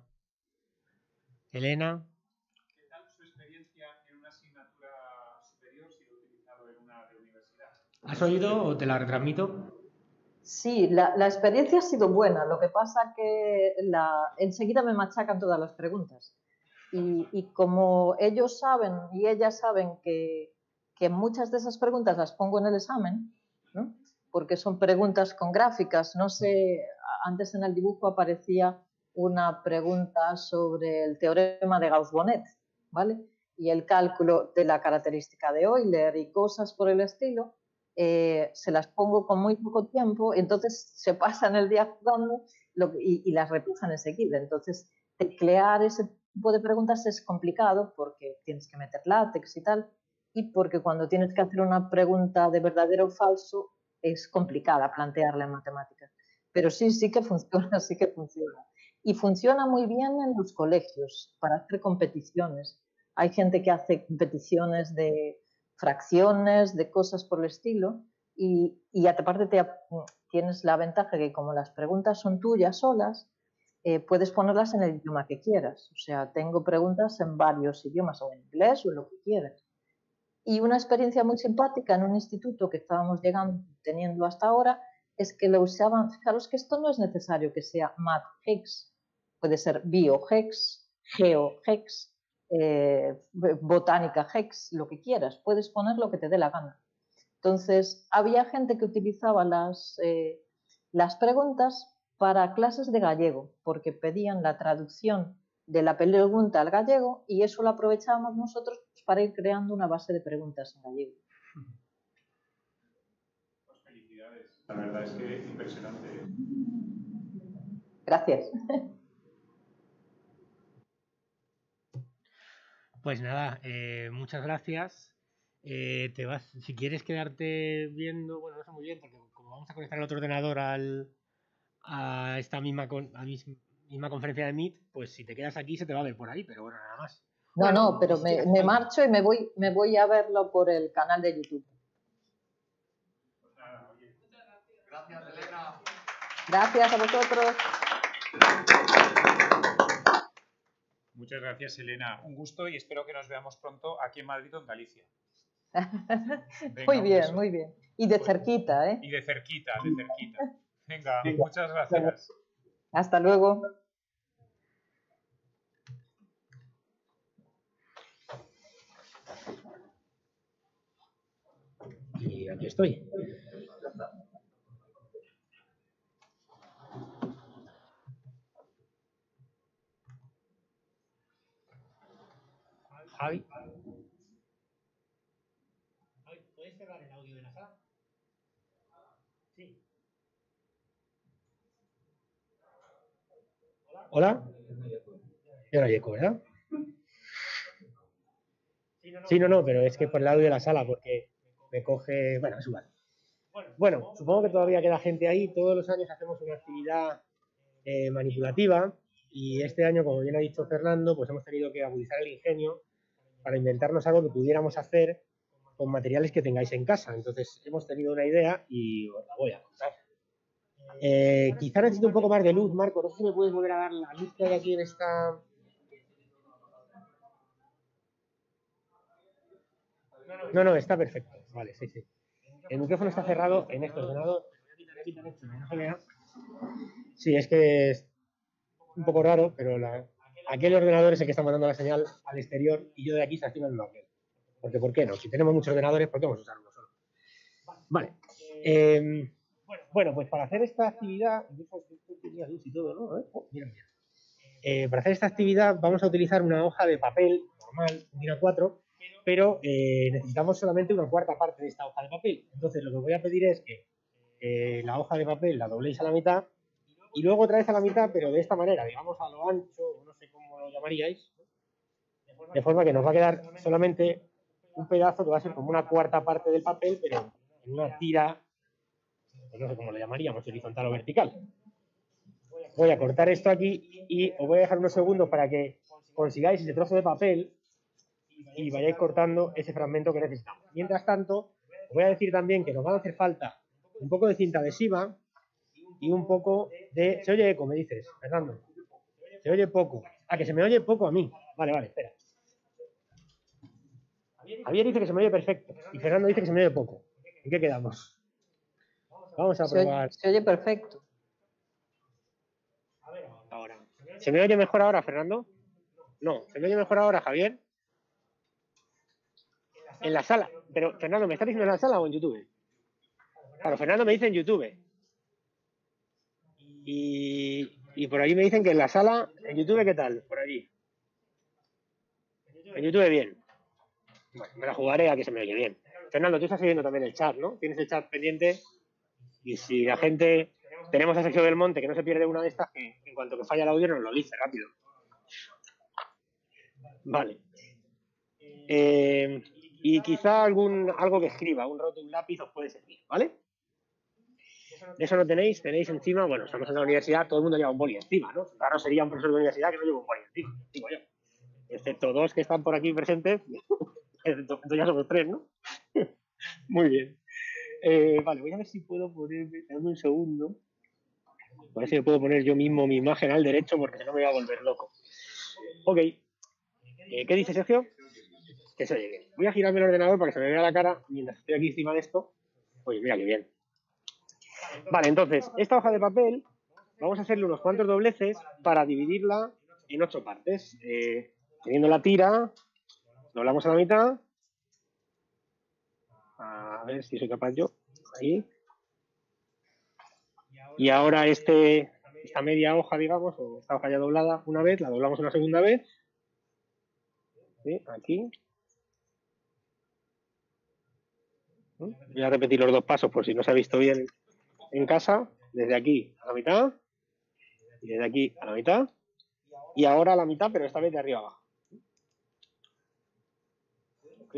Elena. ¿Qué tal su experiencia en una asignatura superior si lo he utilizado en una de universidad? ¿Has oído o te la retransmito? Sí, la experiencia ha sido buena. Lo que pasa que enseguida me machacan todas las preguntas. Y como ellos saben y ellas saben que muchas de esas preguntas las pongo en el examen, ¿no? Porque son preguntas con gráficas. No sé, antes en el dibujo aparecía una pregunta sobre el teorema de Gauss-Bonnet, ¿vale? Y el cálculo de la característica de Euler y cosas por el estilo. Se las pongo con muy poco tiempo, entonces se pasan el día jugando y las repasan enseguida. Entonces, teclear ese tipo de preguntas es complicado porque tienes que meter látex y tal, y porque cuando tienes que hacer una pregunta de verdadero o falso es complicada plantearla en matemáticas. Pero sí que funciona, sí que funciona. Y funciona muy bien en los colegios para hacer competiciones. Hay gente que hace competiciones de fracciones, de cosas por el estilo, y aparte tienes la ventaja que como las preguntas son tuyas solas, puedes ponerlas en el idioma que quieras. O sea, tengo preguntas en varios idiomas, o en inglés o en lo que quieras. Y una experiencia muy simpática en un instituto que estábamos teniendo hasta ahora es que lo usaban, fijaros que esto no es necesario que sea math-hex, puede ser bio-hex, geo-hex, botánica hex, lo que quieras, puedes poner lo que te dé la gana. Entonces, había gente que utilizaba las preguntas para clases de gallego, porque pedían la traducción de la pregunta al gallego y eso lo aprovechábamos nosotros para ir creando una base de preguntas en gallego. Pues felicidades, la verdad es que es impresionante. Gracias. Pues nada, muchas gracias. Si quieres quedarte viendo, bueno, no sé muy bien, porque como vamos a conectar el otro ordenador a esta misma conferencia de Meet, pues si te quedas aquí se te va a ver por ahí, pero bueno, nada más. No, pero me marcho y me voy a verlo por el canal de YouTube. Pues nada, oye. Gracias, Elena. Gracias a vosotros. Muchas gracias, Elena. Un gusto y espero que nos veamos pronto aquí en Madrid o en Galicia. Venga, muy bien, muy bien. Y de cerquita, ¿eh? Y de cerquita, de cerquita. Venga, muchas gracias. Hasta luego. Y aquí estoy. Javi. ¿Puedes cerrar el audio de la sala? Sí. ¿Hola? Yo no hay eco, ¿verdad? Sí, no, pero es que por el audio de la sala, porque me coge... Bueno, es igual. Bueno, supongo que todavía queda gente ahí. Todos los años hacemos una actividad manipulativa y este año, como bien ha dicho Fernando, pues hemos tenido que agudizar el ingenio para inventarnos algo que pudiéramos hacer con materiales que tengáis en casa. Entonces hemos tenido una idea y os la voy a contar. Quizá necesito un poco más de luz, Marco. No sé si me puedes volver a dar la luz que hay aquí en esta... No, está perfecto. Vale, sí. El micrófono está cerrado en este ordenador. Sí, es que es un poco raro, pero aquel ordenador es el que está mandando la señal al exterior y yo de aquí estoy haciendo aquel. Porque, ¿por qué no? Si tenemos muchos ordenadores, ¿por qué vamos a usar uno solo? Vale. Bueno, pues para hacer esta actividad... Tenía luz y todo, ¿no? Mira. Para hacer esta actividad vamos a utilizar una hoja de papel normal, DIN A4, pero necesitamos solamente una cuarta parte de esta hoja de papel. Entonces lo que voy a pedir es que la hoja de papel la dobléis a la mitad y luego otra vez a la mitad, pero de esta manera, digamos a lo ancho, no sé cómo lo llamaríais, de forma que nos va a quedar solamente un pedazo que va a ser como una cuarta parte del papel, pero en una tira pues no sé cómo lo llamaríamos, horizontal o vertical. Voy a cortar esto aquí y os voy a dejar unos segundos para que consigáis ese trozo de papel y vayáis cortando ese fragmento que necesitamos. Mientras tanto, os voy a decir también que nos van a hacer falta un poco de cinta adhesiva y un poco de... ¿Se oye eco, me dices, Fernando? Se oye poco. Ah, que se me oye poco a mí. Vale, espera. Javier dice que se me oye perfecto y Fernando dice que se me oye poco. ¿En qué quedamos? Vamos a probar. Se oye perfecto. Ahora. ¿Se me oye mejor ahora, Fernando? No. ¿Se me oye mejor ahora, Javier? En la sala. Pero, Fernando, ¿me estás diciendo en la sala o en YouTube? Claro, Fernando me dice en YouTube. Y por allí me dicen que en la sala, en YouTube, ¿qué tal? Por allí. En YouTube bien. Bueno, me la jugaré a que se me oye bien. Fernando, tú estás siguiendo también el chat, ¿no? Tienes el chat pendiente. Y si la gente... Tenemos a Sergio del Monte, que no se pierde una de estas, que en cuanto que falla el audio nos lo dice rápido. Vale. Y quizá algo que escriba, un rótulo, un lápiz os puede servir, ¿vale? Eso no tenéis encima, bueno, estamos en la universidad, todo el mundo lleva un boli encima, ¿no? Raro sería un profesor de universidad que no lleve un boli encima, digo yo. Excepto dos que están por aquí presentes, entonces ya somos tres, ¿no? Muy bien. Vale, voy a ver si puedo ponerme, dame un segundo. A ver si me puedo poner yo mismo mi imagen al derecho, porque si no me voy a volver loco. Ok. ¿Qué dice Sergio? Que se oye bien. Voy a girarme el ordenador para que se me vea la cara mientras estoy aquí encima de esto. Oye, mira qué bien. Vale, entonces, esta hoja de papel vamos a hacerle unos cuantos dobleces para dividirla en 8 partes. Teniendo la tira, doblamos a la mitad. A ver si soy capaz yo. Ahí. Y ahora esta media hoja, digamos, o esta hoja ya doblada una vez, la doblamos una segunda vez. ¿Sí? Aquí. Voy a repetir los dos pasos por si no se ha visto bien en casa. Desde aquí a la mitad. Y desde aquí a la mitad. Y ahora a la mitad, pero esta vez de arriba abajo. ¿Ok?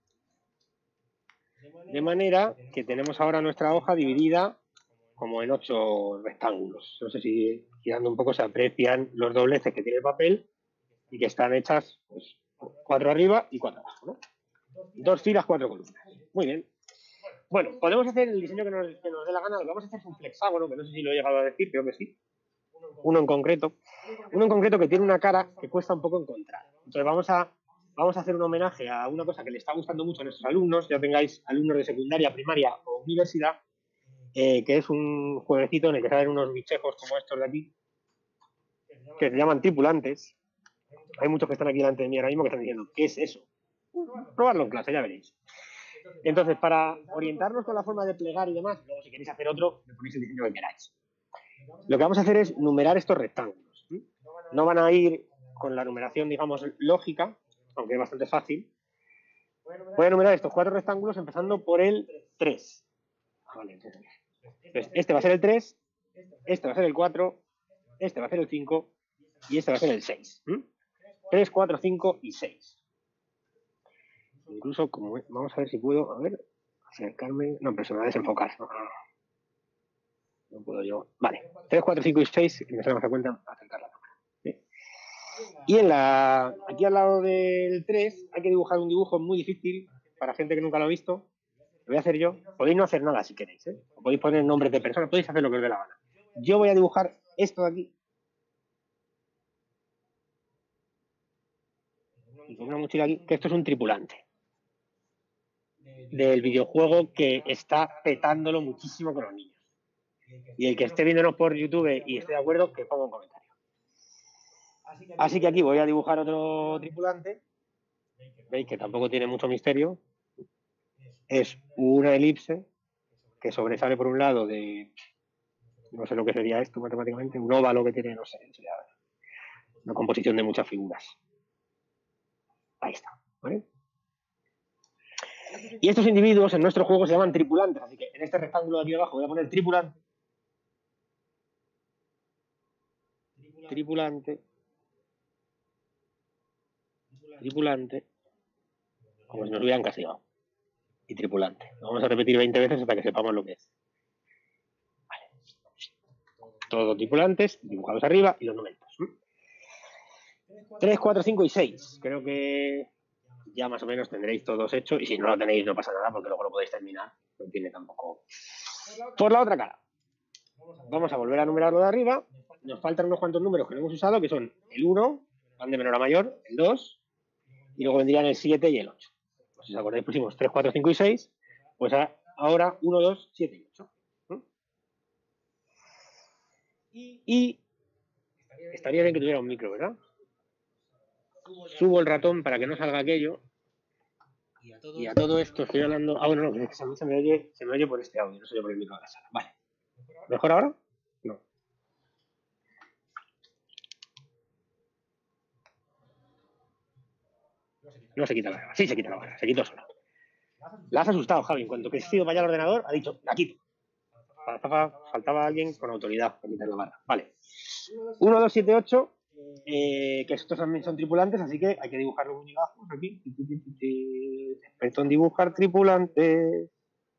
De manera que tenemos ahora nuestra hoja dividida como en 8 rectángulos. No sé si girando un poco se aprecian los dobleces que tiene el papel y que están hechas pues, 4 arriba y 4 abajo, ¿no? 2 filas, 4 columnas. Muy bien. Bueno, podemos hacer el diseño que nos dé la gana. Lo que vamos a hacer es un flexágono, que no sé si lo he llegado a decir, creo que sí. Uno en concreto que tiene una cara que cuesta un poco encontrar. Entonces vamos a hacer un homenaje a una cosa que le está gustando mucho a nuestros alumnos, ya tengáis alumnos de secundaria, primaria o universidad, que es un jueguecito en el que salen unos bichejos como estos de aquí, que se llaman tripulantes. Hay muchos que están aquí delante de mí ahora mismo que están diciendo, ¿qué es eso? Probarlo en clase, ya veréis. Entonces, para orientarnos con la forma de plegar y demás, luego si queréis hacer otro, le ponéis el diseño que queráis. Lo que vamos a hacer es numerar estos rectángulos. No van a ir con la numeración, digamos, lógica, aunque es bastante fácil. Voy a numerar estos 4 rectángulos empezando por el 3. Vale, entonces, este va a ser el 3, este va a ser el 4, este va a ser el 5 y este va a ser el 6. 3, 4, 5 y 6. Incluso, como vamos a ver si puedo, a ver, acercarme. No, pero se me va a desenfocar. No puedo yo. Vale, 3, 4, 5 y 6, que me se me hace cuenta acercar la cámara. ¿Sí? Y aquí al lado del 3 hay que dibujar un dibujo muy difícil para gente que nunca lo ha visto. Lo voy a hacer yo. Podéis no hacer nada si queréis, ¿eh? O podéis poner nombres de personas, podéis hacer lo que os dé la gana. Yo voy a dibujar esto de aquí. Y con una mochila aquí, que esto es un tripulante del videojuego que está petándolo muchísimo con los niños. Y el que esté viéndonos por YouTube y esté de acuerdo, que ponga un comentario. Así que aquí voy a dibujar otro tripulante. Veis que tampoco tiene mucho misterio. Es una elipse que sobresale por un lado de... No sé lo que sería esto matemáticamente. Un óvalo que tiene, no sé, sería una composición de muchas figuras. Ahí está, ¿vale? Y estos individuos en nuestro juego se llaman tripulantes, así que en este rectángulo de aquí abajo voy a poner tripulante. Tripulante. Tripulante. Como si nos hubieran castigado. Y tripulante. Lo vamos a repetir 20 veces hasta que sepamos lo que es. Todos tripulantes, dibujados arriba y los numeritos. 3, 4, 5 y 6. Creo que ya más o menos tendréis todos hechos. Y si no lo tenéis, no pasa nada, porque luego lo podéis terminar. No tiene tampoco. Por la otra cara. Vamos a volver a numerarlo de arriba. Nos faltan unos cuantos números que no hemos usado, que son el 1, van de menor a mayor, el 2, y luego vendrían el 7 y el 8. Pues si os acordáis, pusimos 3, 4, 5 y 6. Pues ahora 1, 2, 7 y 8. Y estaría bien que tuviera un micro, ¿verdad? Subo el ratón para que no salga aquello. Y a todo esto estoy hablando. Ah, bueno, no, es que se me oye por este audio, no se oye por el micro de la sala. Vale. ¿Mejor ahora? No. No se quita la barra. Sí se quita la barra, se quitó sola. La has asustado, Javi. En cuanto que he sido para allá al ordenador, ha dicho, la quito. Faltaba alguien con autoridad para quitar la barra. Vale. 1, 2, 7, 8. Que estos también son tripulantes, así que hay que dibujar los muñecajos aquí. Experto en dibujar tripulantes.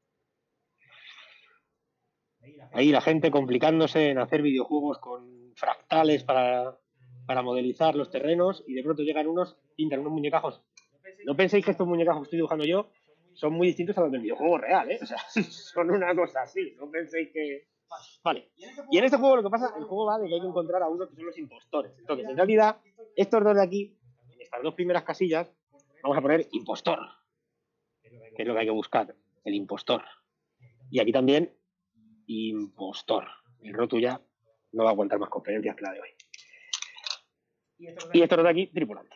Ahí la gente complicándose en hacer videojuegos con fractales para modelizar los terrenos, y de pronto llegan unos, pintan unos muñecajos. No penséis que estos muñecajos que estoy dibujando yo son muy distintos a los del videojuego real, ¿eh? O sea, son una cosa así. No penséis que... Vale. Y en este juego lo que pasa, el juego va de que hay que encontrar a uno que son los impostores. Entonces, en realidad, estos dos de aquí, en estas dos primeras casillas, vamos a poner impostor, que es lo que hay que buscar, el impostor. Y aquí también, impostor. El roto ya no va a aguantar más conferencias que la de hoy. Y estos dos de aquí, tripulante.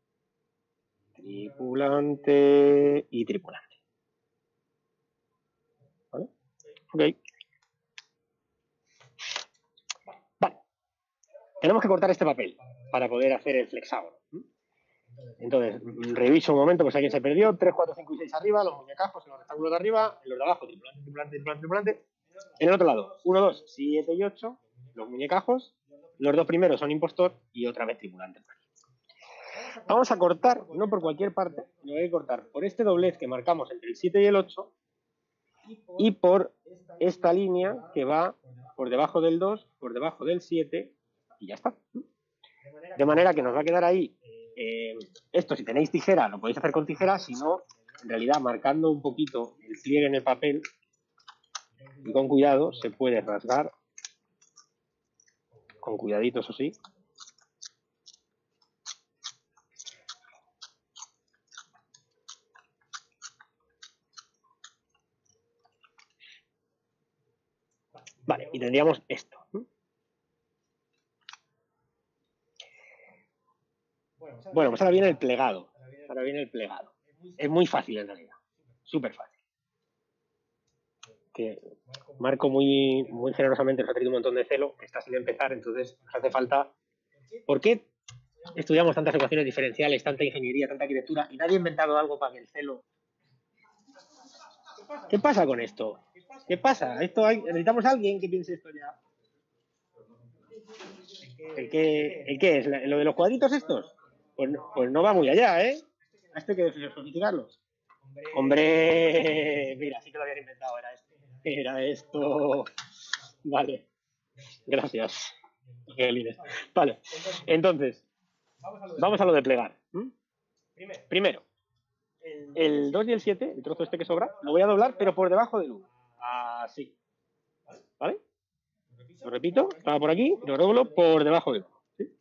Tripulante y tripulante. ¿Vale? Ok. Vale. Tenemos que cortar este papel para poder hacer el flexágono. Entonces, reviso un momento, pues alguien se perdió. 3, 4, 5 y 6 arriba, los muñecajos en los rectángulos de arriba, en los de abajo, tripulante, tripulante, tripulante, tripulante. En el otro lado, 1, 2, 7 y 8, los muñecajos. Los dos primeros son impostor y otra vez tripulante. Vamos a cortar, no por cualquier parte, lo voy a cortar por este doblez que marcamos entre el 7 y el 8 y por esta línea que va por debajo del 2, por debajo del 7 y ya está. De manera que nos va a quedar ahí. Esto, si tenéis tijera, lo podéis hacer con tijera, si no, en realidad, marcando un poquito el pliegue en el papel y con cuidado, se puede rasgar, con cuidadito, eso sí. Vale, y tendríamos esto. Bueno, pues ahora viene el plegado. Ahora viene el plegado. Es muy fácil en realidad. Súper fácil. Que Marco muy generosamente nos ha traído un montón de celo, que está sin empezar, entonces nos hace falta... ¿Por qué estudiamos tantas ecuaciones diferenciales, tanta ingeniería, tanta arquitectura y nadie ha inventado algo para que el celo... ¿Qué pasa con esto? ¿Qué pasa? Necesitamos a alguien que piense esto ya. ¿El qué es? ¿Lo de los cuadritos estos? Pues no va muy allá, ¿eh? A esto hay que sofisticárlos. Hombre, mira, sí que lo habían inventado, era esto. Vale, gracias. Vale, entonces, vamos a lo de plegar. Primero, el 2 y el 7, el trozo este que sobra, lo voy a doblar, pero por debajo del 1. Así. ¿Vale? Lo repito, estaba por aquí, lo doblo por debajo del 1. ¿Sí?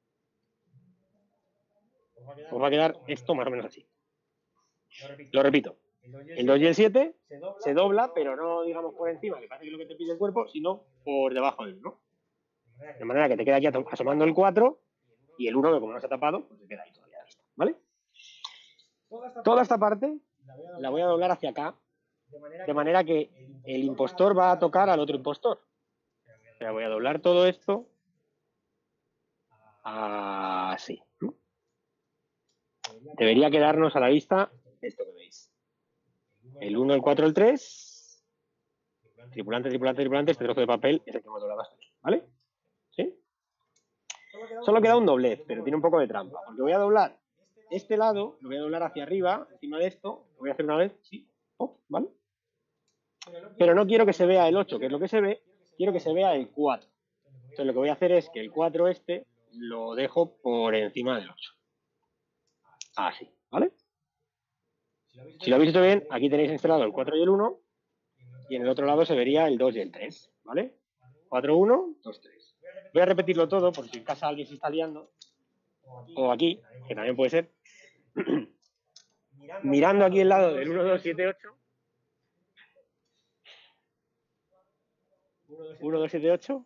Os va a quedar esto más o menos así. Lo repito. El 2 y el 7 se dobla, pero no digamos por encima, que parece que es lo que te pide el cuerpo, sino por debajo del 1. De manera que te queda aquí asomando el 4 y el 1, que como no se ha tapado, pues se queda ahí todavía. ¿Vale? Toda esta parte la voy a doblar hacia acá, de manera que el impostor va a tocar al otro impostor. O sea, voy a doblar todo esto así. Debería quedarnos a la vista esto que veis. El 1, el 4, el 3. Tripulante, tripulante, tripulante. Este trozo de papel es el que hemos doblado hasta aquí. ¿Vale? ¿Sí? Solo queda un doblez, pero tiene un poco de trampa. Porque voy a doblar este lado, lo voy a doblar hacia arriba, encima de esto. Lo voy a hacer una vez. Sí. ¿Vale? Pero no quiero que se vea el 8, que es lo que se ve. Quiero que se vea el 4. Entonces lo que voy a hacer es que el 4 este lo dejo por encima del 8. Así, ¿vale? Si lo habéis visto bien, aquí tenéis instalado el 4 y el 1, y en el otro lado se vería el 2 y el 3, ¿vale? 4, 1, 2, 3. Voy a repetirlo todo, por si en casa alguien se está liando, o aquí, que también puede ser. Mirando aquí el lado del 1, 2, 7, 8. 1, 2, 7, 8.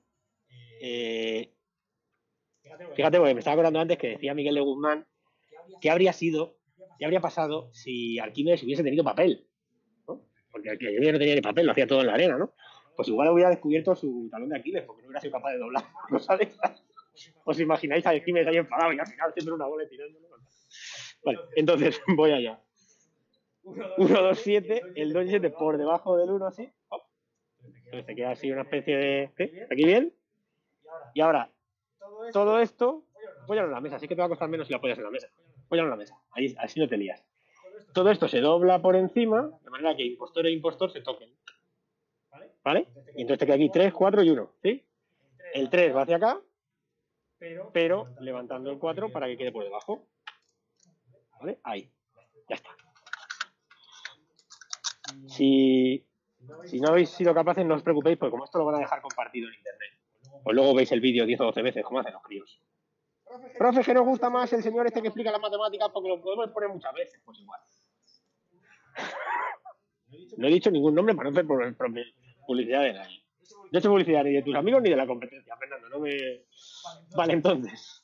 Fíjate, porque me estaba acordando antes que decía Miguel de Guzmán qué habría sido, qué habría pasado si Arquímedes hubiese tenido papel, ¿no? Porque Arquímedes no tenía ni papel, lo hacía todo en la arena, ¿no? Pues igual hubiera descubierto su talón de Aquiles, porque no hubiera sido capaz de doblar, ¿no sabes? ¿Os imagináis a Arquímedes ahí enfadado y al final siempre una bola y tirándolo? Vale, entonces voy allá. 1, 2, 7, el 2 y 7 por debajo del 1, así. ¡Oh! Entonces te queda así una especie de... ¿sí? ¿Aquí bien? Y ahora, todo esto, apóyalo en la mesa, así que te va a costar menos si lo apoyas en la mesa. Apóyalo en la mesa, ahí, así no te lías. Todo esto se dobla por encima, de manera que impostor e impostor se toquen. ¿Vale? Y entonces te queda aquí 3, 4 y 1, ¿sí? El 3 va hacia acá, pero levantando el 4 para que quede por debajo. ¿Vale? Ahí, ya está. Si no habéis sido capaces, no os preocupéis, porque como esto lo van a dejar compartido en internet, pues luego veis el vídeo 10 o 12 veces, como hacen los críos. Profe, que nos gusta más el señor este que explica las matemáticas porque lo podemos poner muchas veces. Pues igual. No he dicho ningún nombre para no hacer publicidad de nadie. No he hecho publicidad ni de tus amigos ni de la competencia, Fernando. No me... Vale, entonces.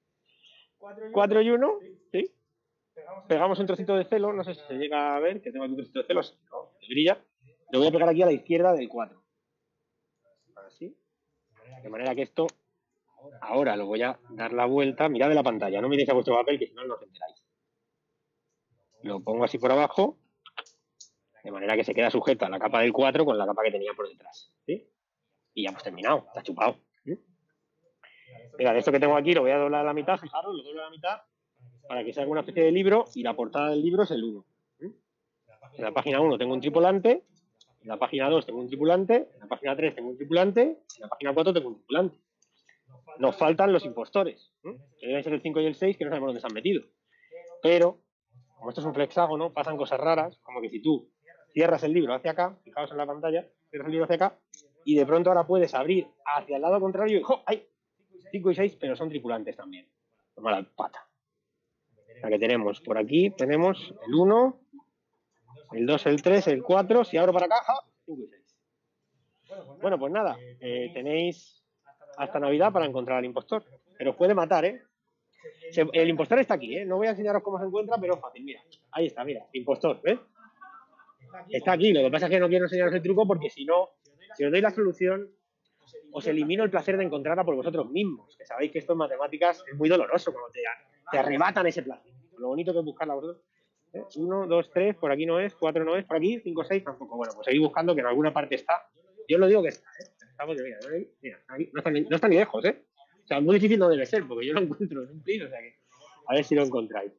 4 y 1, ¿sí? Pegamos un trocito de celo, no sé si se llega a ver, que tengo aquí un trocito de celo, no, que brilla. Lo voy a pegar aquí a la izquierda del 4. Así. De manera que esto, ahora lo voy a dar la vuelta. Mirad de la pantalla, no miréis a vuestro papel, que si no, no os enteráis. Lo pongo así por abajo, de manera que se queda sujeta la capa del 4 con la capa que tenía por detrás, ¿sí? Y ya hemos terminado, está chupado. Mira, de esto que tengo aquí lo voy a doblar a la mitad, fijaros, lo doblo a la mitad para que sea una especie de libro, y la portada del libro es el 1. En la página 1 tengo un tripulante, en la página 2 tengo un tripulante, en la página 3 tengo un tripulante, en la página 4 tengo un tripulante. Nos faltan los impostores, que deben ser el 5 y el 6, que no sabemos dónde se han metido. Pero, como esto es un flexágono, pasan cosas raras, como que si tú cierras el libro hacia acá, fijaos en la pantalla, cierras el libro hacia acá, y de pronto ahora puedes abrir hacia el lado contrario y ¡oh! ¡Ay! 5 y 6, pero son tripulantes también. Toma la pata. La que tenemos por aquí, tenemos el 1, el 2, el 3, el 4, si abro para acá, 5 y 6. Bueno, pues nada, tenéis hasta Navidad para encontrar al impostor. Pero os puede matar, ¿eh? El impostor está aquí, ¿eh? No voy a enseñaros cómo se encuentra, pero es fácil, mira. Ahí está, mira, impostor, ¿ves? Está aquí, lo que pasa es que no quiero enseñaros el truco porque si no, si os doy la solución, os elimino el placer de encontrarla por vosotros mismos. Que sabéis que esto en matemáticas es muy doloroso, cuando te arrebatan ese placer. Lo bonito que es buscarla vosotros. 1, 2, 3, por aquí no es, 4 no es, por aquí, 5, 6 tampoco. Bueno, pues seguid buscando que en alguna parte está. Yo os lo digo que está, ¿eh? Está porque mira, aquí, no está ni lejos, ¿eh? O sea, muy difícil no debe ser, porque yo lo encuentro en un plis, o sea que a ver si lo encontráis.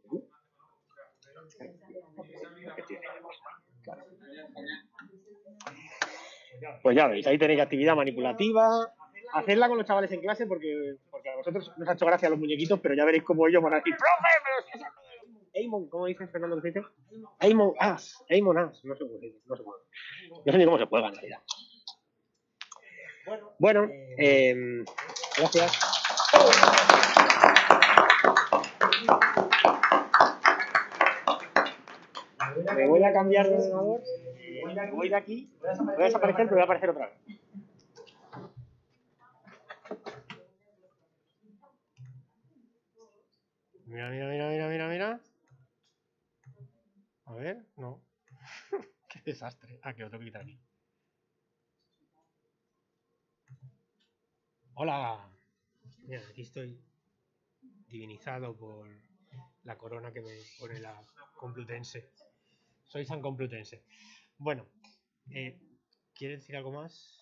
Pues ya veis, ahí tenéis actividad manipulativa. Hacedla con los chavales en clase porque a vosotros nos ha hecho gracia los muñequitos, pero ya veréis cómo ellos van a decir ¡profe, pero si es Amon! ¿Cómo dice Fernando que se dice? Amon As. No sé cómo se dice, no sé ni cómo se juega en realidad. Bueno, gracias. Me voy a cambiar de ordenador. Voy de aquí. Voy a desaparecer, pero voy a aparecer otra vez. Mira. A ver, no. Qué desastre. Ah, que lo tengo que quitar aquí. Hola. Mira, aquí estoy divinizado por la corona que me pone la Complutense. Soy San Complutense. Bueno, ¿quieres decir algo más?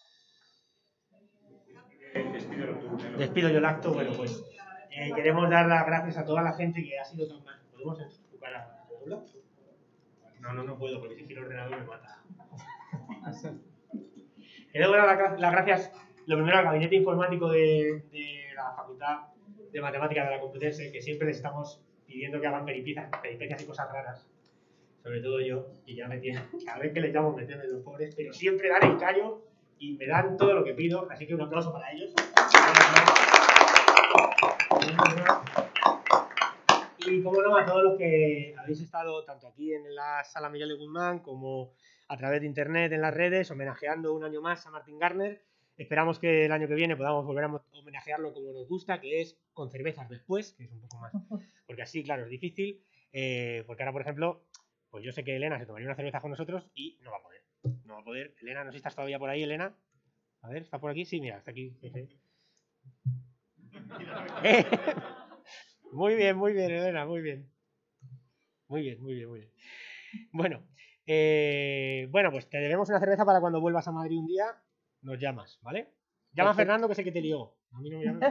Despido yo el acto. Bueno, pues queremos dar las gracias a toda la gente que ha sido tan mal. ¿Podemos enfocar a Paula? No puedo, porque si quiero el ordenador me mata. Queremos dar las gracias Lo primero, al gabinete informático de la Facultad de Matemáticas de la Complutense, que siempre les estamos pidiendo que hagan peripecias y cosas raras. Sobre todo yo, y ya me tienen, cada vez que les llamo me temen los pobres, pero siempre dan el callo y me dan todo lo que pido, así que un aplauso para ellos. Y como no, a todos los que habéis estado tanto aquí en la Sala Miguel de Guzmán como a través de internet en las redes, homenajeando un año más a Martin Gardner. Esperamos que el año que viene podamos volver a homenajearlo como nos gusta, que es con cervezas después, que es un poco más, porque así, claro, es difícil, porque ahora, por ejemplo, pues yo sé que Elena se tomaría una cerveza con nosotros y no va a poder. No va a poder. Elena, no sé si estás todavía por ahí, Elena. A ver, ¿está por aquí? Sí, mira, está aquí. Muy bien, Elena, muy bien. Muy bien. Bueno, bueno, pues te debemos una cerveza para cuando vuelvas a Madrid un día, nos llamas, ¿vale? Llama a Fernando, que sé que te lió. A mí no me llames.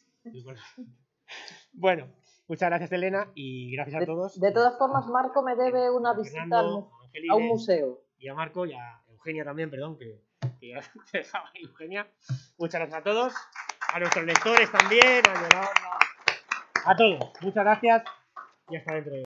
Bueno, muchas gracias, Elena, y gracias a todos. De todas formas, Marco me debe una visita a un museo. Y a Marco y a Eugenia también, perdón, que ya te dejaba Eugenia. Muchas gracias a todos, a nuestros lectores también, a Yolanda, a todos. Muchas gracias y hasta dentro de